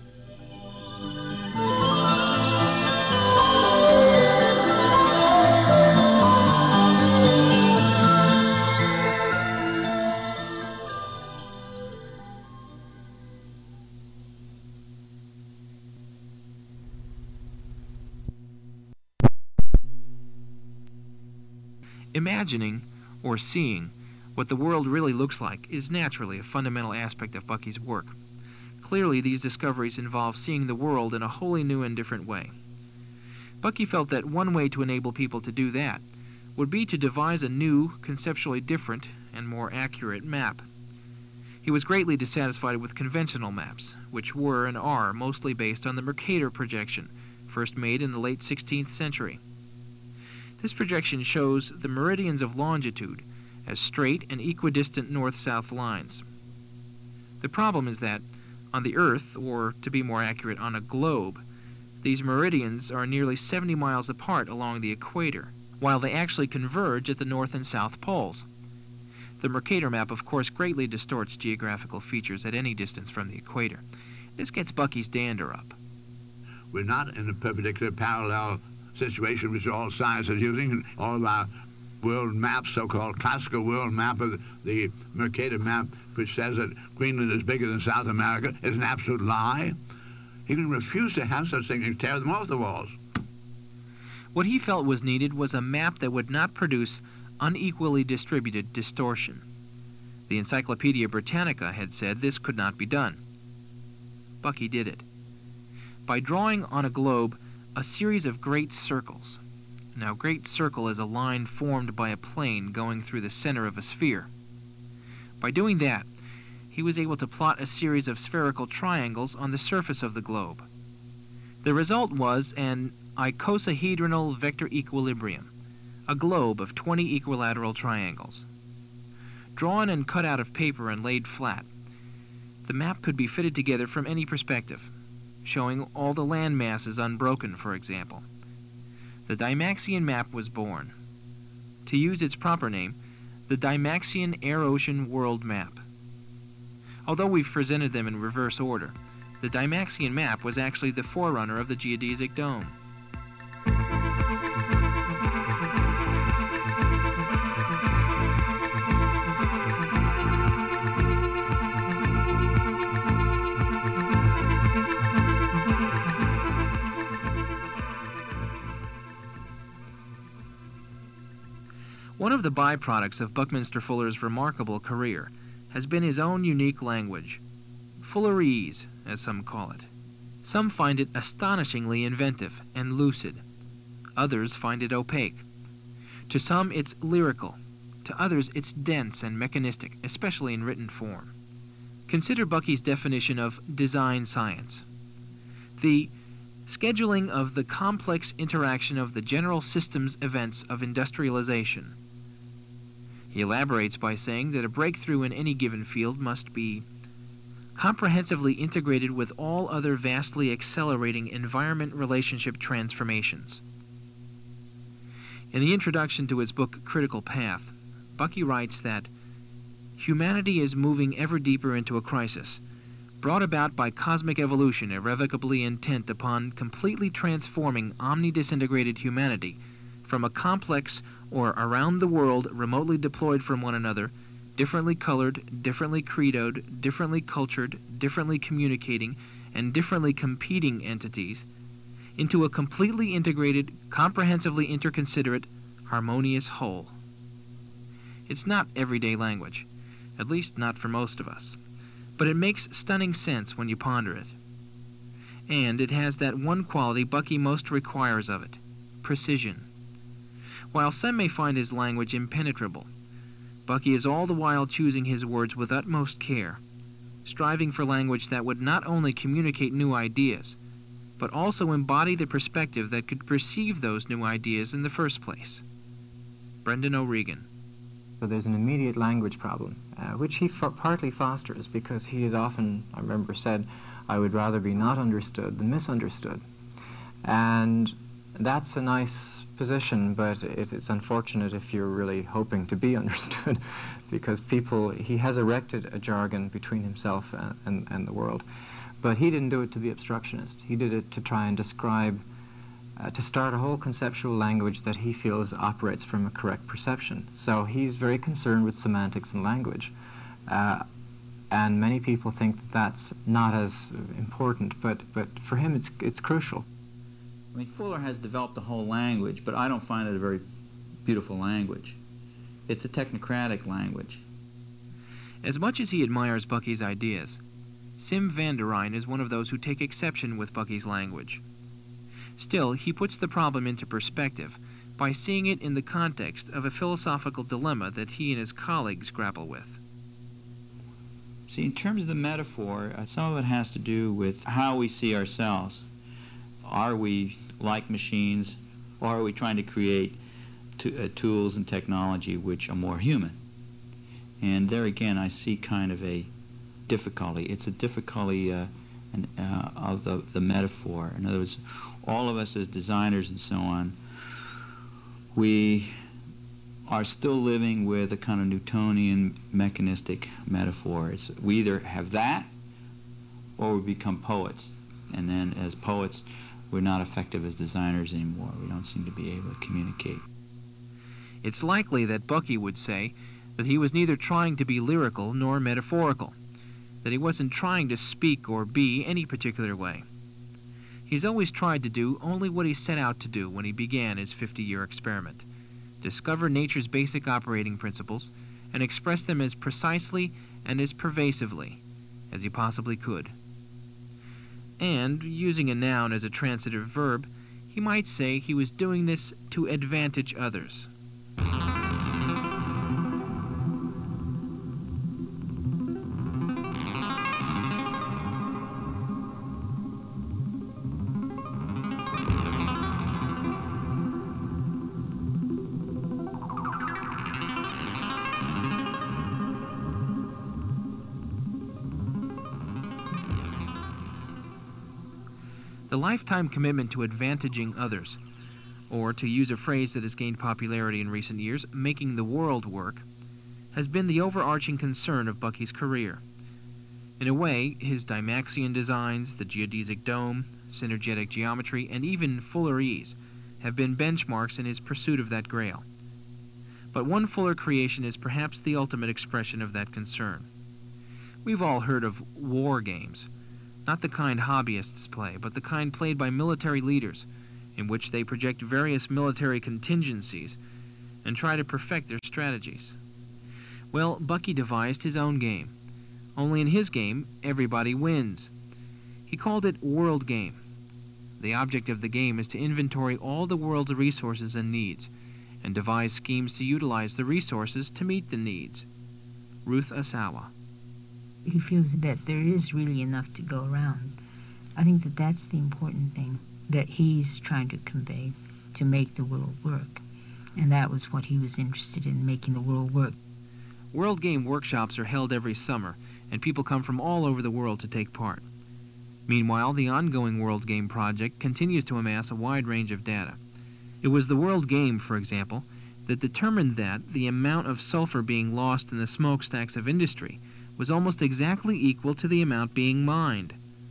Imagining, or seeing, what the world really looks like is naturally a fundamental aspect of Bucky's work. Clearly, these discoveries involve seeing the world in a wholly new and different way. Bucky felt that one way to enable people to do that would be to devise a new, conceptually different, and more accurate map. He was greatly dissatisfied with conventional maps, which were and are mostly based on the Mercator projection, first made in the late sixteenth century. This projection shows the meridians of longitude as straight and equidistant north-south lines. The problem is that on the Earth, or to be more accurate, on a globe, these meridians are nearly seventy miles apart along the equator, while they actually converge at the north and south poles. The Mercator map, of course, greatly distorts geographical features at any distance from the equator. This gets Bucky's dander up. We're not in a perpendicular parallel situation which all science is using. All of our world maps, so-called classical world map of the Mercator map, which says that Greenland is bigger than South America, is an absolute lie. He can refuse to have such things and tear them off the walls. What he felt was needed was a map that would not produce unequally distributed distortion. The Encyclopedia Britannica had said this could not be done. Bucky did it. By drawing on a globe a series of great circles. Now, great circle is a line formed by a plane going through the center of a sphere. By doing that, he was able to plot a series of spherical triangles on the surface of the globe. The result was an icosahedral vector equilibrium, a globe of twenty equilateral triangles. Drawn and cut out of paper and laid flat, the map could be fitted together from any perspective, showing all the land masses unbroken, for example. The Dymaxion map was born. To use its proper name, the Dymaxion Air-Ocean World Map. Although we've presented them in reverse order, the Dymaxion map was actually the forerunner of the geodesic dome. One of the byproducts of Buckminster Fuller's remarkable career has been his own unique language, Fullerese, as some call it. Some find it astonishingly inventive and lucid. Others find it opaque. To some it's lyrical. To others it's dense and mechanistic, especially in written form. Consider Bucky's definition of design science. The scheduling of the complex interaction of the general systems events of industrialization. He elaborates by saying that a breakthrough in any given field must be comprehensively integrated with all other vastly accelerating environment relationship transformations. In the introduction to his book Critical Path, Bucky writes that humanity is moving ever deeper into a crisis, brought about by cosmic evolution irrevocably intent upon completely transforming omni-disintegrated humanity from a complex or around the world remotely deployed from one another, differently colored, differently credoed, differently cultured, differently communicating, and differently competing entities, into a completely integrated, comprehensively interconsiderate, harmonious whole. It's not everyday language, at least not for most of us, but it makes stunning sense when you ponder it. And it has that one quality Bucky most requires of it, precision. While some may find his language impenetrable, Bucky is all the while choosing his words with utmost care, striving for language that would not only communicate new ideas, but also embody the perspective that could perceive those new ideas in the first place. Brendan O'Regan. So there's an immediate language problem, uh, which he f- partly fosters because he has often, I remember, said, I would rather be not understood than misunderstood. And that's a nice position, but it, it's unfortunate if you're really hoping to be understood, because people, he has erected a jargon between himself and, and, and the world. But he didn't do it to be obstructionist. He did it to try and describe, uh, to start a whole conceptual language that he feels operates from a correct perception. So he's very concerned with semantics and language. Uh, and many people think that that's not as important, but, but for him it's, it's crucial. I mean, Fuller has developed a whole language, but I don't find it a very beautiful language. It's a technocratic language. As much as he admires Bucky's ideas, Sim van der Rijn is one of those who take exception with Bucky's language. Still, he puts the problem into perspective by seeing it in the context of a philosophical dilemma that he and his colleagues grapple with. See, in terms of the metaphor, uh, some of it has to do with how we see ourselves. Are we like machines, or are we trying to create t- uh, tools and technology which are more human? And there again, I see kind of a difficulty. It's a difficulty uh, and, uh, of the, the metaphor. In other words, all of us as designers and so on, we are still living with a kind of Newtonian mechanistic metaphor. It's, we either have that or we become poets. And then as poets, we're not effective as designers anymore. We don't seem to be able to communicate. It's likely that Bucky would say that he was neither trying to be lyrical nor metaphorical, that he wasn't trying to speak or be any particular way. He's always tried to do only what he set out to do when he began his fifty-year experiment, discover nature's basic operating principles and express them as precisely and as pervasively as he possibly could. And, using a noun as a transitive verb, he might say he was doing this to advantage others. The lifetime commitment to advantaging others, or to use a phrase that has gained popularity in recent years, making the world work, has been the overarching concern of Bucky's career. In a way, his Dymaxion designs, the geodesic dome, synergetic geometry, and even Fuller ease have been benchmarks in his pursuit of that grail. But one Fuller creation is perhaps the ultimate expression of that concern. We've all heard of war games, not the kind hobbyists play, but the kind played by military leaders, in which they project various military contingencies and try to perfect their strategies. Well, Bucky devised his own game. Only in his game, everybody wins. He called it World Game. The object of the game is to inventory all the world's resources and needs, and devise schemes to utilize the resources to meet the needs. Ruth Asawa. He feels that there is really enough to go around. I think that that's the important thing that he's trying to convey, to make the world work. And that was what he was interested in, making the world work. World Game workshops are held every summer, and people come from all over the world to take part. Meanwhile, the ongoing World Game project continues to amass a wide range of data. It was the World Game, for example, that determined that the amount of sulfur being lost in the smokestacks of industry was almost exactly equal to the amount being mined.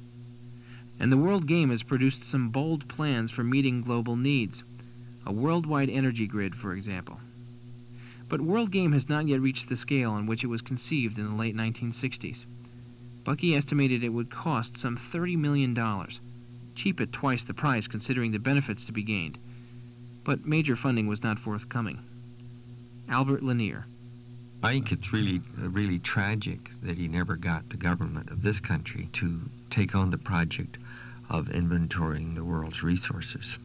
And the World Game has produced some bold plans for meeting global needs. A worldwide energy grid, for example. But World Game has not yet reached the scale on which it was conceived in the late nineteen sixties. Bucky estimated it would cost some thirty million dollars, cheap at twice the price considering the benefits to be gained. But major funding was not forthcoming. Albert Lanier. I think it's really, uh, really tragic that he never got the government of this country to take on the project of inventorying the world's resources.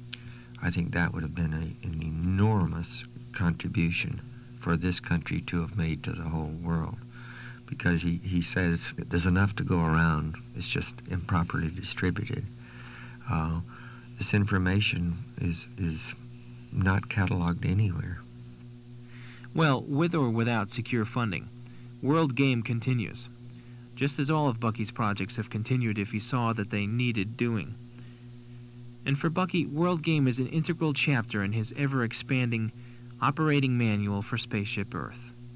I think that would have been a, an enormous contribution for this country to have made to the whole world, because he, he says there's enough to go around, it's just improperly distributed. Uh, this information is, is not cataloged anywhere. Well, with or without secure funding, World Game continues, just as all of Bucky's projects have continued if he saw that they needed doing. And for Bucky, World Game is an integral chapter in his ever-expanding Operating Manual for Spaceship Earth.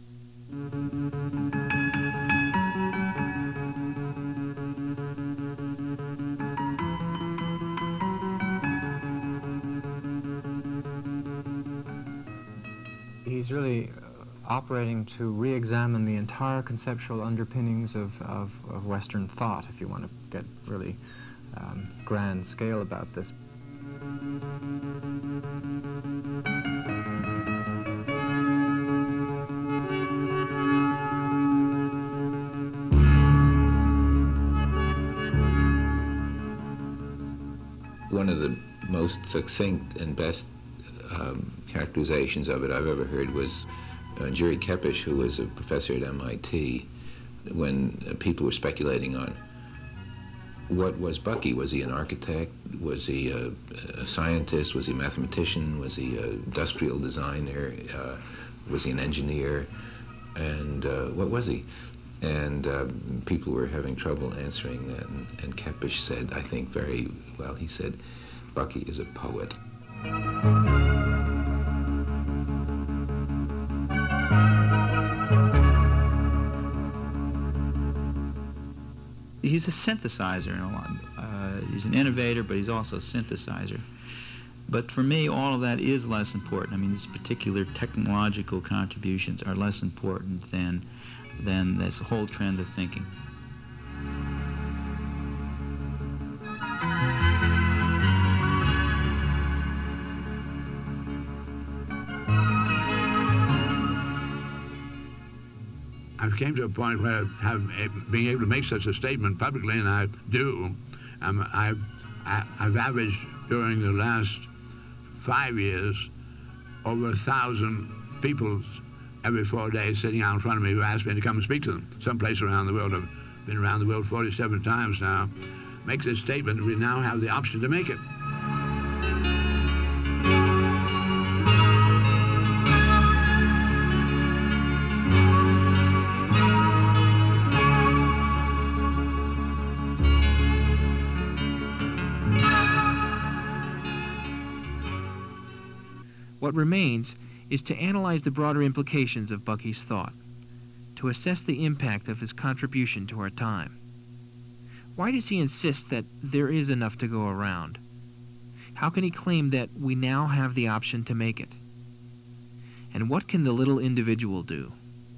He's really uh, operating to re-examine the entire conceptual underpinnings of, of, of Western thought, if you want to get really um, grand scale about this. One of the most succinct and best um, characterizations of it I've ever heard was uh, Jerry Kepish, who was a professor at M I T, when uh, people were speculating on what was Bucky. Was he an architect? Was he a, a scientist? Was he a mathematician? Was he an industrial designer? Uh, was he an engineer? And uh, what was he? And uh, people were having trouble answering that, and, and Kepish said, I think very well, he said, Bucky is a poet. He's a synthesizer in a lot. Uh, he's an innovator, but he's also a synthesizer. But for me, all of that is less important. I mean, these particular technological contributions are less important than than this whole trend of thinking. I came to a point where have, being able to make such a statement publicly, and I do, um, I've, I, I've averaged during the last five years over a thousand people every four days sitting out in front of me who asked me to come and speak to them. Someplace around the world. I've been around the world forty-seven times now. Make this statement, we now have the option to make it. What remains is to analyze the broader implications of Bucky's thought, to assess the impact of his contribution to our time. Why does he insist that there is enough to go around? How can he claim that we now have the option to make it? And what can the little individual do?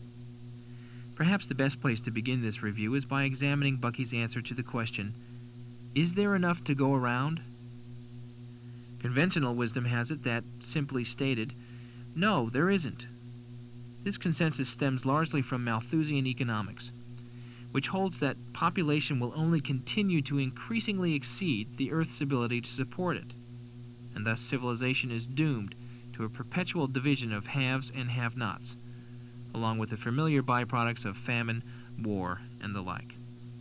Perhaps the best place to begin this review is by examining Bucky's answer to the question, is there enough to go around? Conventional wisdom has it that, simply stated, no, there isn't. This consensus stems largely from Malthusian economics, which holds that population will only continue to increasingly exceed the Earth's ability to support it, and thus civilization is doomed to a perpetual division of haves and have-nots, along with the familiar byproducts of famine, war, and the like.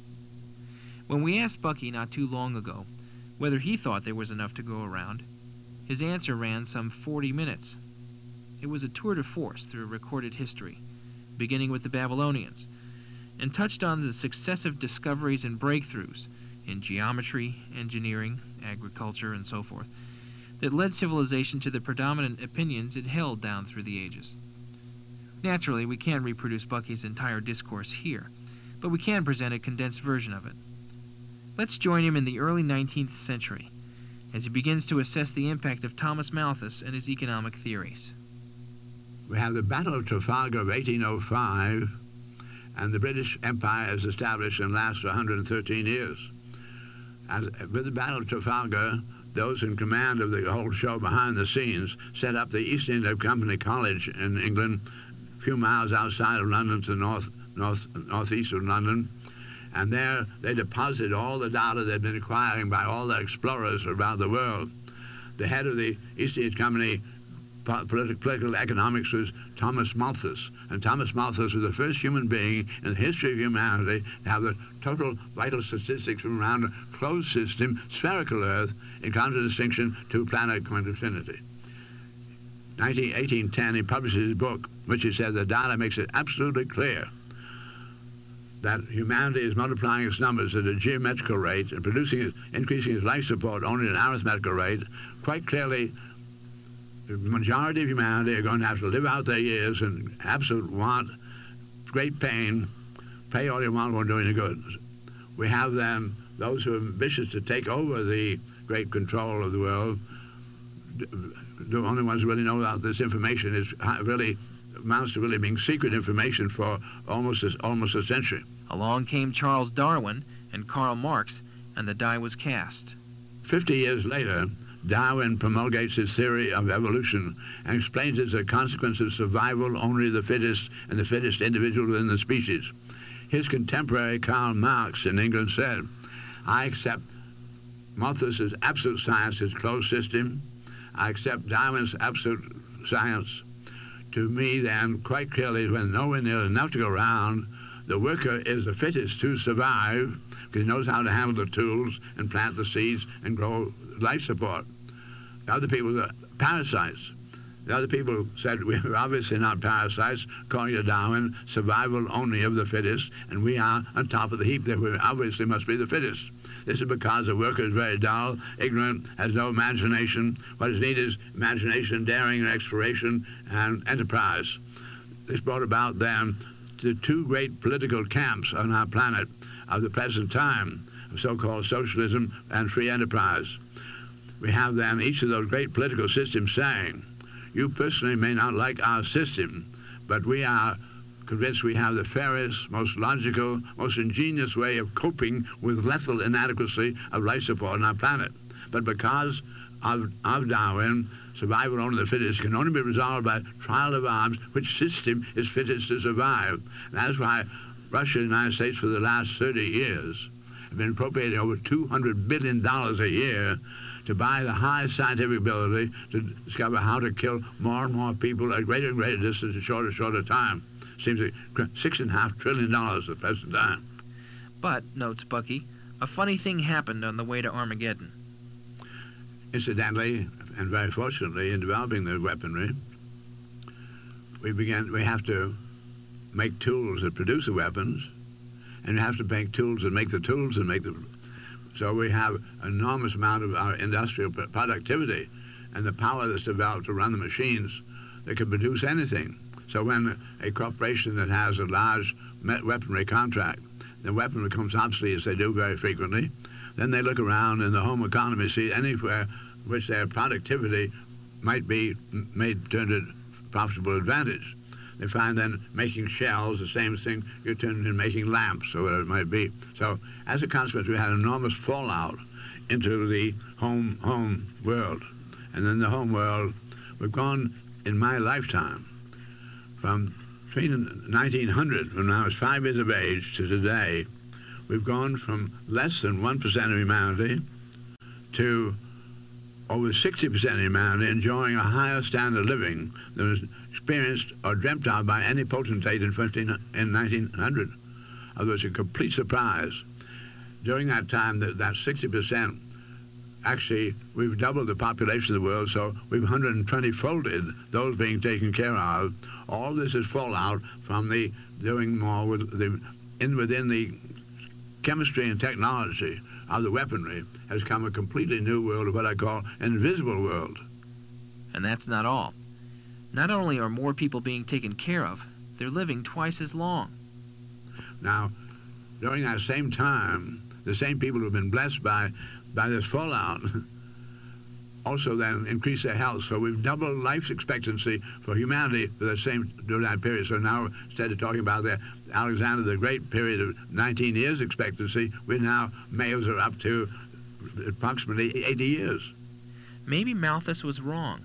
When we asked Bucky not too long ago whether he thought there was enough to go around, his answer ran some forty minutes. It was a tour de force through recorded history, beginning with the Babylonians, and touched on the successive discoveries and breakthroughs in geometry, engineering, agriculture, and so forth, that led civilization to the predominant opinions it held down through the ages. Naturally, we can't reproduce Bucky's entire discourse here, but we can present a condensed version of it. Let's join him in the early nineteenth century, as he begins to assess the impact of Thomas Malthus and his economic theories. We have the Battle of Trafalgar of eighteen oh five, and the British Empire is established and lasts for one hundred thirteen years. As, with the Battle of Trafalgar, those in command of the whole show behind the scenes set up the East India Company College in England, a few miles outside of London to the north, north, northeast of London. And there they deposited all the data they'd been acquiring by all the explorers around the world. The head of the East India Company political, political economics was Thomas Malthus. And Thomas Malthus was the first human being in the history of humanity to have the total vital statistics from around a closed system, spherical Earth, in contradistinction to planet going infinity. eighteen ten, he publishes his book, which he said the data makes it absolutely clear that humanity is multiplying its numbers at a geometrical rate and producing, increasing its life support only at an arithmetical rate. Quite clearly, the majority of humanity are going to have to live out their years in absolute want, great pain, pay all you want won't do any good. We have then those who are ambitious to take over the great control of the world. The only ones who really know about this information is really amounts to really being secret information for almost a, almost a century. Along came Charles Darwin and Karl Marx, and the die was cast. Fifty years later, Darwin promulgates his theory of evolution and explains it as a consequence of survival only of the fittest and the fittest individual within the species. His contemporary Karl Marx in England said, I accept Malthus's absolute science, his closed system. I accept Darwin's absolute science. To me, then, quite clearly, when nowhere near enough to go around, the worker is the fittest to survive because he knows how to handle the tools and plant the seeds and grow life support. The other people are parasites. The other people said we're obviously not parasites, according to Darwin, survival only of the fittest, and we are on top of the heap that we obviously must be the fittest. This is because the worker is very dull, ignorant, has no imagination. What is needed is imagination, daring, and exploration, and enterprise. This brought about then the two great political camps on our planet of the present time, of so-called socialism and free enterprise. We have then each of those great political systems saying, you personally may not like our system, but we are convinced we have the fairest, most logical, most ingenious way of coping with lethal inadequacy of life support on our planet. But because of, of Darwin, survival only of the fittest can only be resolved by trial of arms, which system is fittest to survive. And that's why Russia and the United States for the last thirty years have been appropriating over two hundred billion dollars a year to buy the highest scientific ability to discover how to kill more and more people at greater and greater distance in shorter and shorter time. Seems like six and a half trillion dollars at the present time. But, notes Bucky, a funny thing happened on the way to Armageddon. Incidentally, and very fortunately, in developing the weaponry, we began, we have to make tools that produce the weapons, and we have to make tools that make the tools that make the... So we have an enormous amount of our industrial productivity and the power that's developed to run the machines that can produce anything. So when a corporation that has a large weaponry contract, the weapon becomes obsolete, as they do very frequently, then they look around in the home economy, see anywhere which their productivity might be made turned to profitable advantage. They find then making shells, the same thing, you turn into making lamps or whatever it might be. So as a consequence, we had enormous fallout into the home home world. And in the home world, we've gone in my lifetime from between nineteen hundred, when I was five years of age, to today, we've gone from less than one percent of humanity to over sixty percent of humanity enjoying a higher standard of living than was experienced or dreamt of by any potentate in, in nineteen hundred. Although it's a complete surprise. During that time, that, that sixty percent, actually, we've doubled the population of the world, so we've one hundred twenty-folded those being taken care of. All this is fallout from the doing more with the, in within the chemistry and technology of the weaponry has come a completely new world of what I call an invisible world. And that's not all. Not only are more people being taken care of, they're living twice as long. Now, during that same time, the same people who have been blessed by, by this fallout also then increase their health. So we've doubled life expectancy for humanity for the same during that period. So now, instead of talking about the Alexander the Great period of nineteen years expectancy, we now, males are up to approximately eighty years. Maybe Malthus was wrong,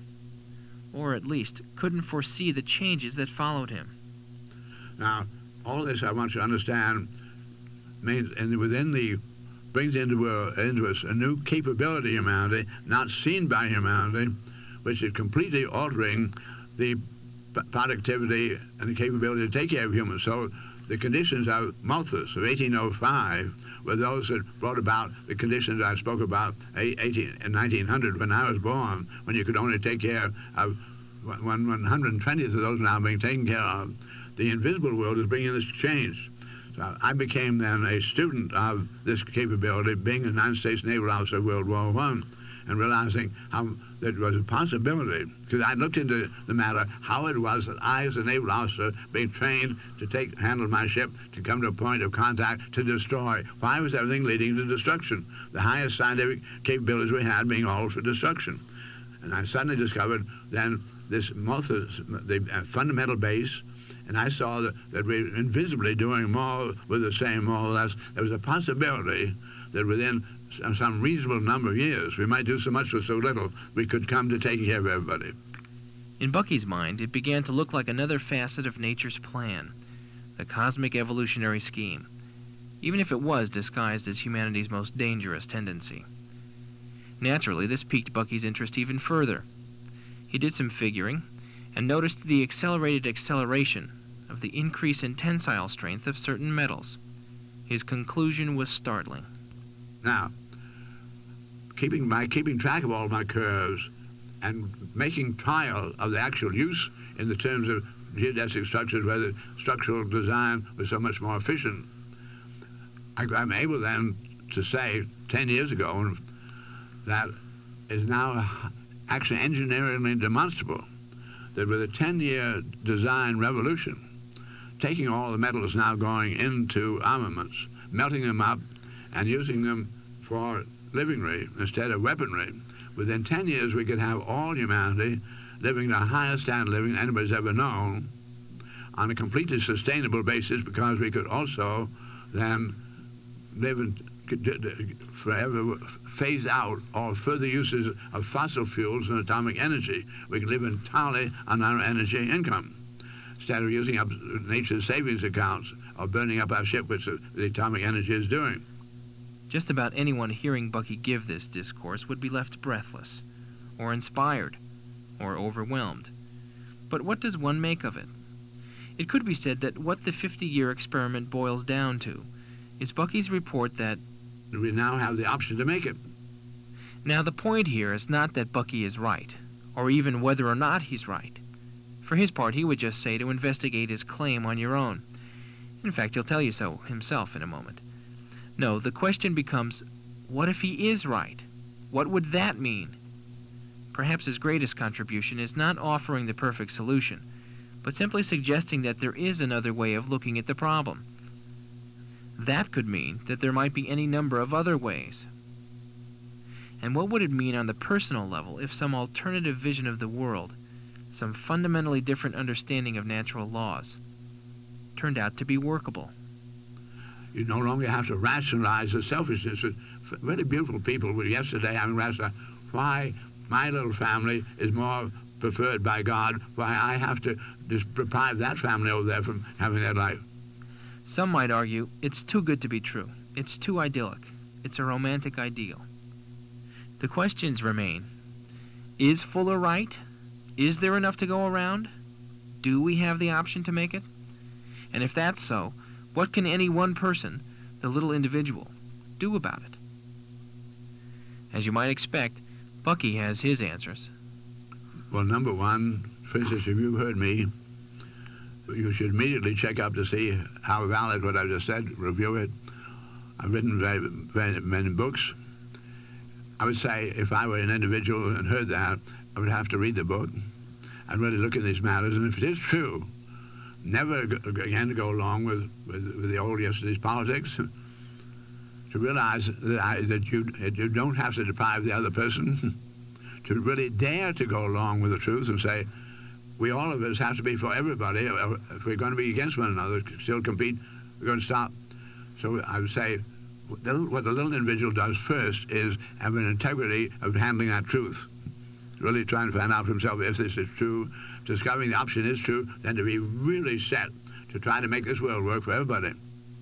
or at least couldn't foresee the changes that followed him. Now, all this I want you to understand means, and within the brings into, uh, into us a new capability of humanity, not seen by humanity, which is completely altering the productivity and the capability to take care of humans. So the conditions of Malthus of eighteen oh five were those that brought about the conditions I spoke about in nineteen hundred when I was born, when you could only take care of one one hundred twentieth of those now being taken care of. The invisible world is bringing this change. So I became then a student of this capability, being a United States Naval officer of World War One, and realizing how there was a possibility, because I looked into the matter, how it was that I, as a naval officer, being trained to take handle my ship, to come to a point of contact, to destroy. Why was everything leading to destruction? The highest scientific capabilities we had being all for destruction. And I suddenly discovered then this Malthus, the fundamental base, and I saw that, that we were invisibly doing more with the same, more or less. There was a possibility that within some, some reasonable number of years, we might do so much with so little, we could come to taking care of everybody. In Bucky's mind, it began to look like another facet of nature's plan, the cosmic evolutionary scheme, even if it was disguised as humanity's most dangerous tendency. Naturally, this piqued Bucky's interest even further. He did some figuring and noticed the accelerated acceleration of the increase in tensile strength of certain metals. His conclusion was startling. Now, keeping my keeping track of all my curves and making trial of the actual use in the terms of geodesic structures, where the structural design was so much more efficient, I, I'm able then to say ten years ago that is now actually engineeringly demonstrable that with a ten-year design revolution, taking all the metals now going into armaments, melting them up, and using them for livingry instead of weaponry, within ten years we could have all humanity living the highest standard of living anybody's ever known on a completely sustainable basis, because we could also then live in, forever phase out all further uses of fossil fuels and atomic energy. We can live entirely on our energy income, instead of using up nature's savings accounts or burning up our ship, which the atomic energy is doing. Just about anyone hearing Bucky give this discourse would be left breathless, or inspired, or overwhelmed. But what does one make of it? It could be said that what the fifty-year experiment boils down to is Bucky's report that we now have the option to make it. Now, the point here is not that Bucky is right, or even whether or not he's right. For his part, he would just say to investigate his claim on your own. In fact, he'll tell you so himself in a moment. No, the question becomes, what if he is right? What would that mean? Perhaps his greatest contribution is not offering the perfect solution, but simply suggesting that there is another way of looking at the problem. That could mean that there might be any number of other ways. And what would it mean on the personal level if some alternative vision of the world, some fundamentally different understanding of natural laws, turned out to be workable? You no longer have to rationalize the selfishness. Very beautiful people were yesterday having rationalized why my little family is more preferred by God, why I have to just deprive that family over there from having their life. Some might argue it's too good to be true. It's too idyllic. It's a romantic ideal. The questions remain. Is Fuller right? Is there enough to go around? Do we have the option to make it? And if that's so, what can any one person, the little individual, do about it? As you might expect, Bucky has his answers. Well, number one, for instance, if you've heard me, you should immediately check up to see how valid what I just said, review it. I've written very, very many books. I would say if I were an individual and heard that, I would have to read the book and really look at these matters. And if it is true, never again to go along with, with, with the old yesterday's politics, to realize that, I, that you, you don't have to deprive the other person, to really dare to go along with the truth and say, we all of us have to be for everybody. If we're going to be against one another, still compete, we're going to stop. So I would say what the little individual does first is have an integrity of handling that truth, really trying to find out for himself if this is true, discovering the option is true, then to be really set to try to make this world work for everybody.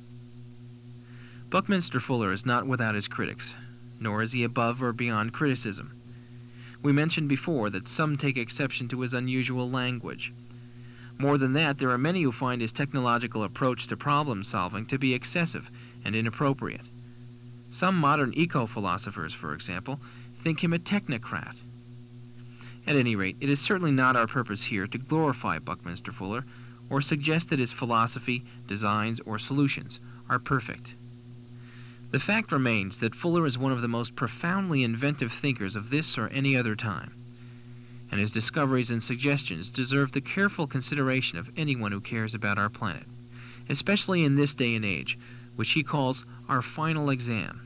Buckminster Fuller is not without his critics, nor is he above or beyond criticism. We mentioned before that some take exception to his unusual language. More than that, there are many who find his technological approach to problem solving to be excessive and inappropriate. Some modern eco-philosophers, for example, think him a technocrat. At any rate, it is certainly not our purpose here to glorify Buckminster Fuller or suggest that his philosophy, designs, or solutions are perfect. The fact remains that Fuller is one of the most profoundly inventive thinkers of this or any other time, and his discoveries and suggestions deserve the careful consideration of anyone who cares about our planet, especially in this day and age, which he calls our final exam.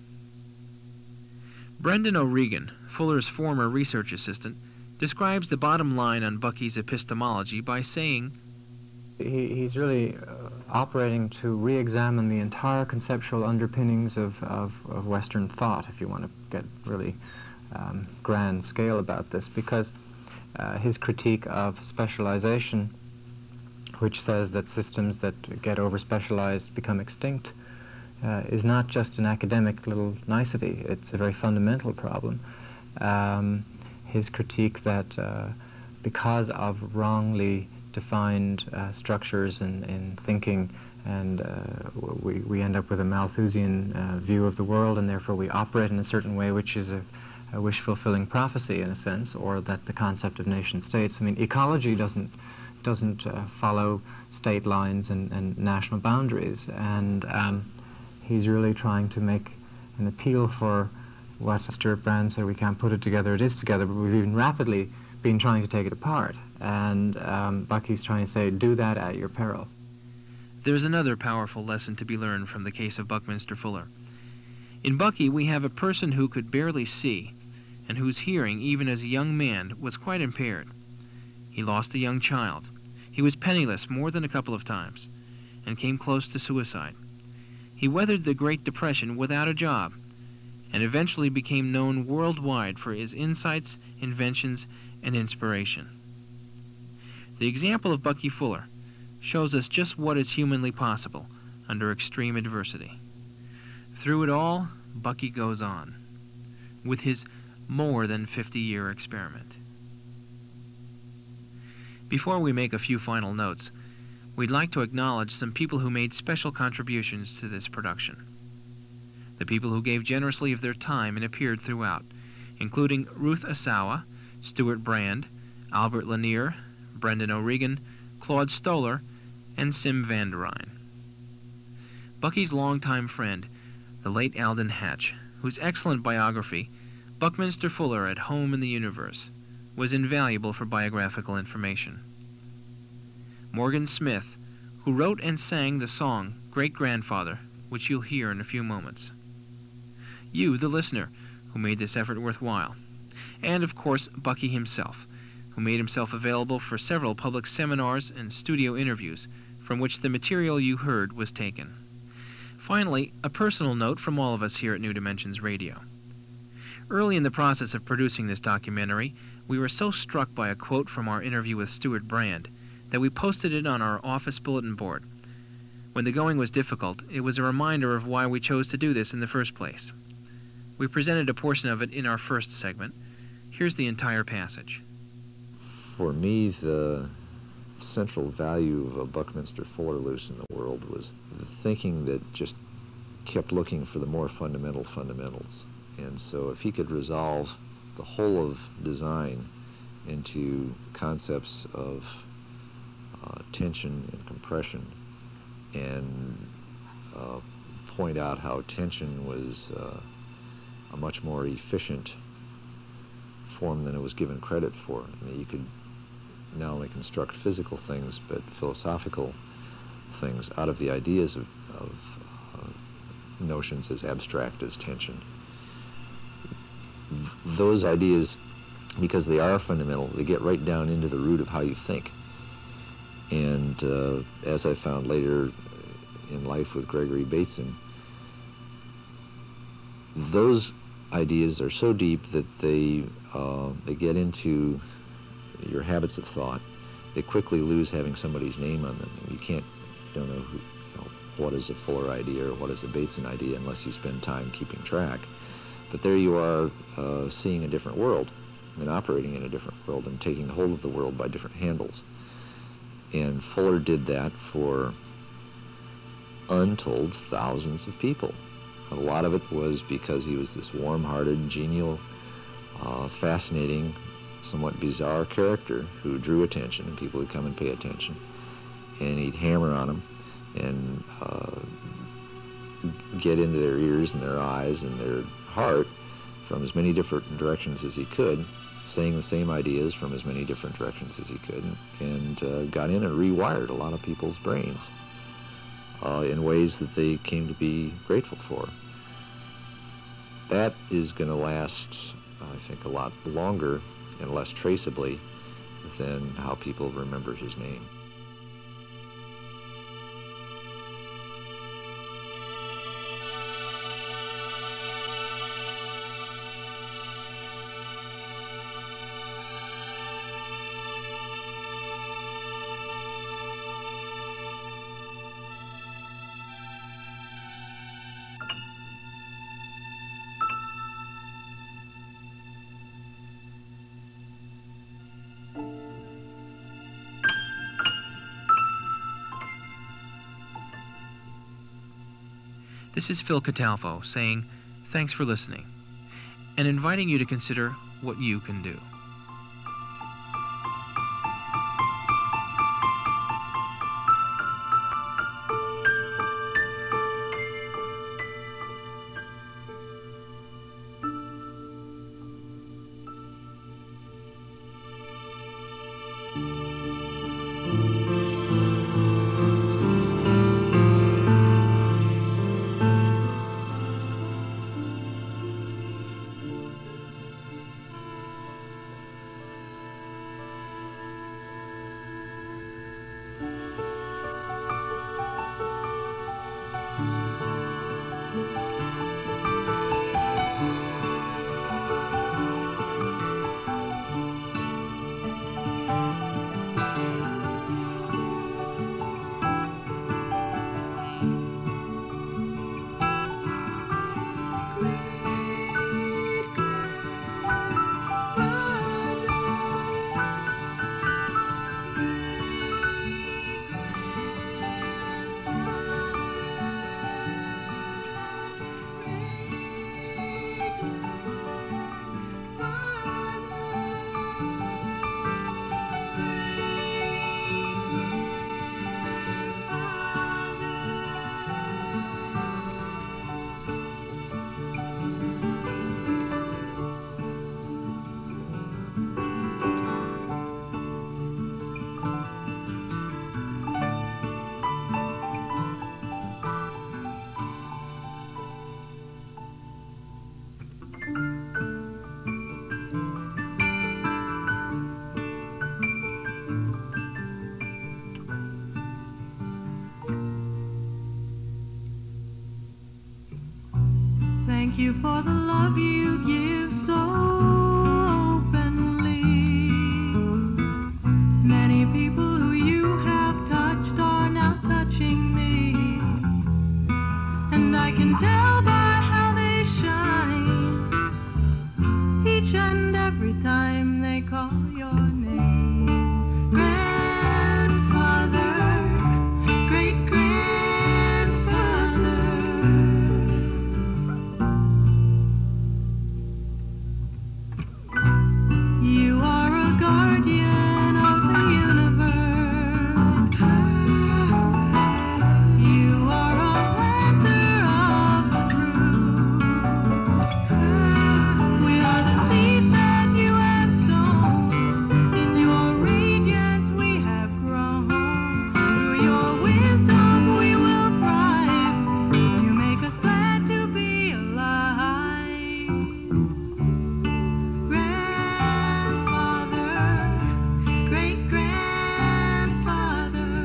Brendan O'Regan, Fuller's former research assistant, describes the bottom line on Bucky's epistemology by saying, He, he's really uh, operating to re-examine the entire conceptual underpinnings of, of, of Western thought, if you want to get really um, grand scale about this, because uh, his critique of specialization, which says that systems that get over-specialized become extinct, uh, is not just an academic little nicety. It's a very fundamental problem. Um, his critique that uh, because of wrongly defined uh, structures in, in thinking, and uh, we, we end up with a Malthusian uh, view of the world, and therefore we operate in a certain way which is a, a wish-fulfilling prophecy in a sense, or that the concept of nation-states. I mean, ecology doesn't doesn't uh, follow state lines and, and national boundaries, and um, he's really trying to make an appeal for what Stuart Brand said, we can't put it together, it is together, but we've even rapidly been trying to take it apart. And um, Bucky's trying to say, do that at your peril. There's another powerful lesson to be learned from the case of Buckminster Fuller. In Bucky, we have a person who could barely see, and whose hearing, even as a young man, was quite impaired. He lost a young child. He was penniless more than a couple of times, and came close to suicide. He weathered the Great Depression without a job, and eventually became known worldwide for his insights, inventions, and inspiration. The example of Bucky Fuller shows us just what is humanly possible under extreme adversity. Through it all, Bucky goes on, with his more than fifty-year experiment. Before we make a few final notes, we'd like to acknowledge some people who made special contributions to this production. The people who gave generously of their time and appeared throughout, including Ruth Asawa, Stuart Brand, Albert Lanier, Brendan O'Regan, Claude Stoller, and Sim van der Rijn. Bucky's longtime friend, the late Alden Hatch, whose excellent biography, Buckminster Fuller at Home in the Universe, was invaluable for biographical information. Morgan Smith, who wrote and sang the song Great-Grandfather, which you'll hear in a few moments. You, the listener, who made this effort worthwhile. And, of course, Bucky himself, who made himself available for several public seminars and studio interviews from which the material you heard was taken. Finally, a personal note from all of us here at New Dimensions Radio. Early in the process of producing this documentary, we were so struck by a quote from our interview with Stuart Brand that we posted it on our office bulletin board. When the going was difficult, it was a reminder of why we chose to do this in the first place. We presented a portion of it in our first segment. Here's the entire passage. For me, the central value of a Buckminster Fuller loose in the world was the thinking that just kept looking for the more fundamental fundamentals. And so if he could resolve the whole of design into concepts of uh, tension and compression, and uh, point out how tension was uh, a much more efficient form than it was given credit for. I mean, you could not only construct physical things, but philosophical things out of the ideas of, of uh, notions as abstract as tension. Those ideas, because they are fundamental, they get right down into the root of how you think. And uh, as I found later in life with Gregory Bateson, those ideas are so deep that they uh, they get into your habits of thought. They quickly lose having somebody's name on them. You can't, you don't know, who, you know what is a Fuller idea or what is a Bateson idea unless you spend time keeping track. But there you are, uh, seeing a different world and operating in a different world and taking hold of the world by different handles. And Fuller did that for untold thousands of people. A lot of it was because he was this warm-hearted, genial, uh, fascinating, somewhat bizarre character who drew attention, and people would come and pay attention. And he'd hammer on them and uh, get into their ears and their eyes and their heart from as many different directions as he could, saying the same ideas from as many different directions as he could, and uh, got in and rewired a lot of people's brains uh, in ways that they came to be grateful for. That is going to last, I think, a lot longer and less traceably than how people remember his name. This is Phil Catalfo saying thanks for listening and inviting you to consider what you can do. thank you for the love you give so openly. Many people who you have touched are now touching me, and I can tell by how they shine each and every time they call your name. Grandfather, great grandfather. You are a guardian of the universe. You are a planter of the brood. We are the seeds that you have sown. In your radiance we have grown. Through your wisdom we will thrive. You make us glad to be alive. Grandfather, great grandfather.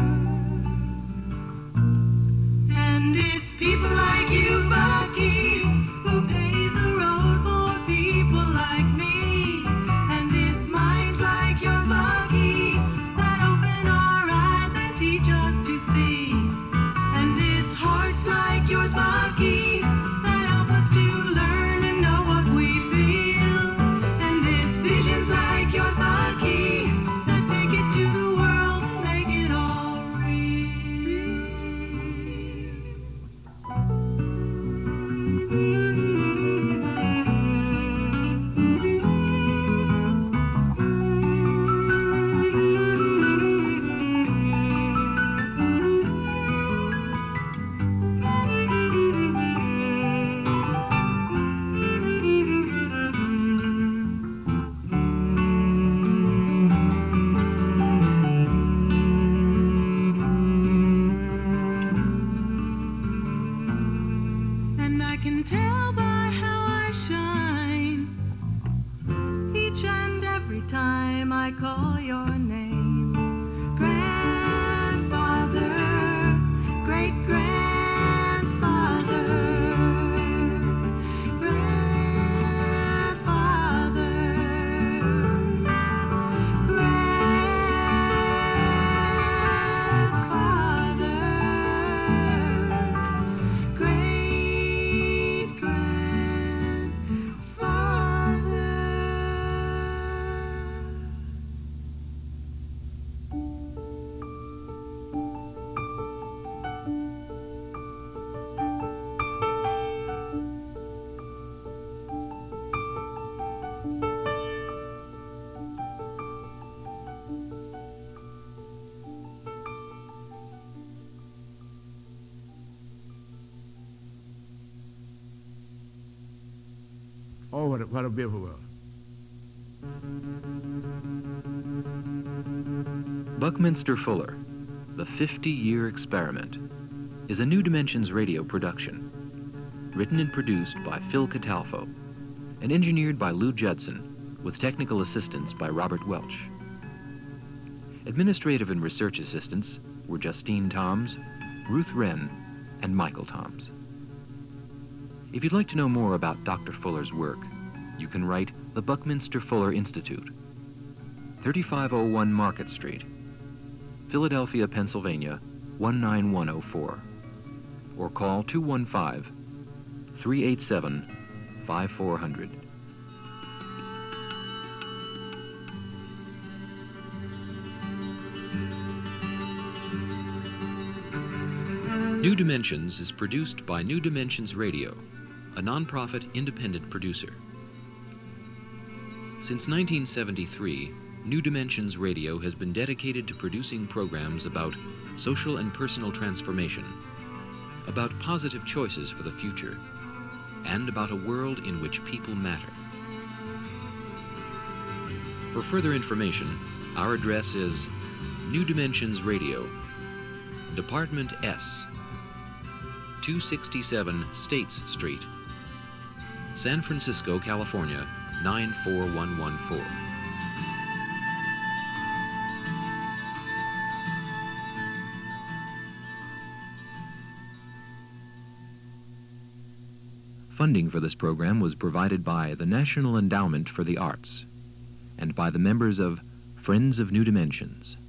And it's people like you, Bucky, who pave the road for people like me. And it's minds like yours, Bucky, that open our eyes and teach us to see. And it's hearts like yours, Bucky, that help us to learn and know what we feel. And it's visions like yours, Bucky, that take it to the world and make it all real. And I can tell by how I shine each and every time I call your name. Grandfather, great grandfather. Grandfather, grandfather, great grandfather. Oh, what a, what a beautiful world. Buckminster Fuller, The fifty-Year Experiment, is a New Dimensions radio production. Written and produced by Phil Catalfo and engineered by Lou Judson with technical assistance by Robert Welch. Administrative and research assistants were Justine Toms, Ruth Wren, and Michael Toms. If you'd like to know more about Doctor Fuller's work, you can write the Buckminster Fuller Institute, thirty-five oh one Market Street, Philadelphia, Pennsylvania, one nine one oh four, or call two one five, three eight seven, five four zero zero. New Dimensions is produced by New Dimensions Radio, a nonprofit independent producer. Since nineteen seventy-three, New Dimensions Radio has been dedicated to producing programs about social and personal transformation, about positive choices for the future, and about a world in which people matter. For further information, our address is New Dimensions Radio, Department S, two sixty-seven States Street, San Francisco, California, nine four one one four. Funding for this program was provided by the National Endowment for the Arts and by the members of Friends of New Dimensions.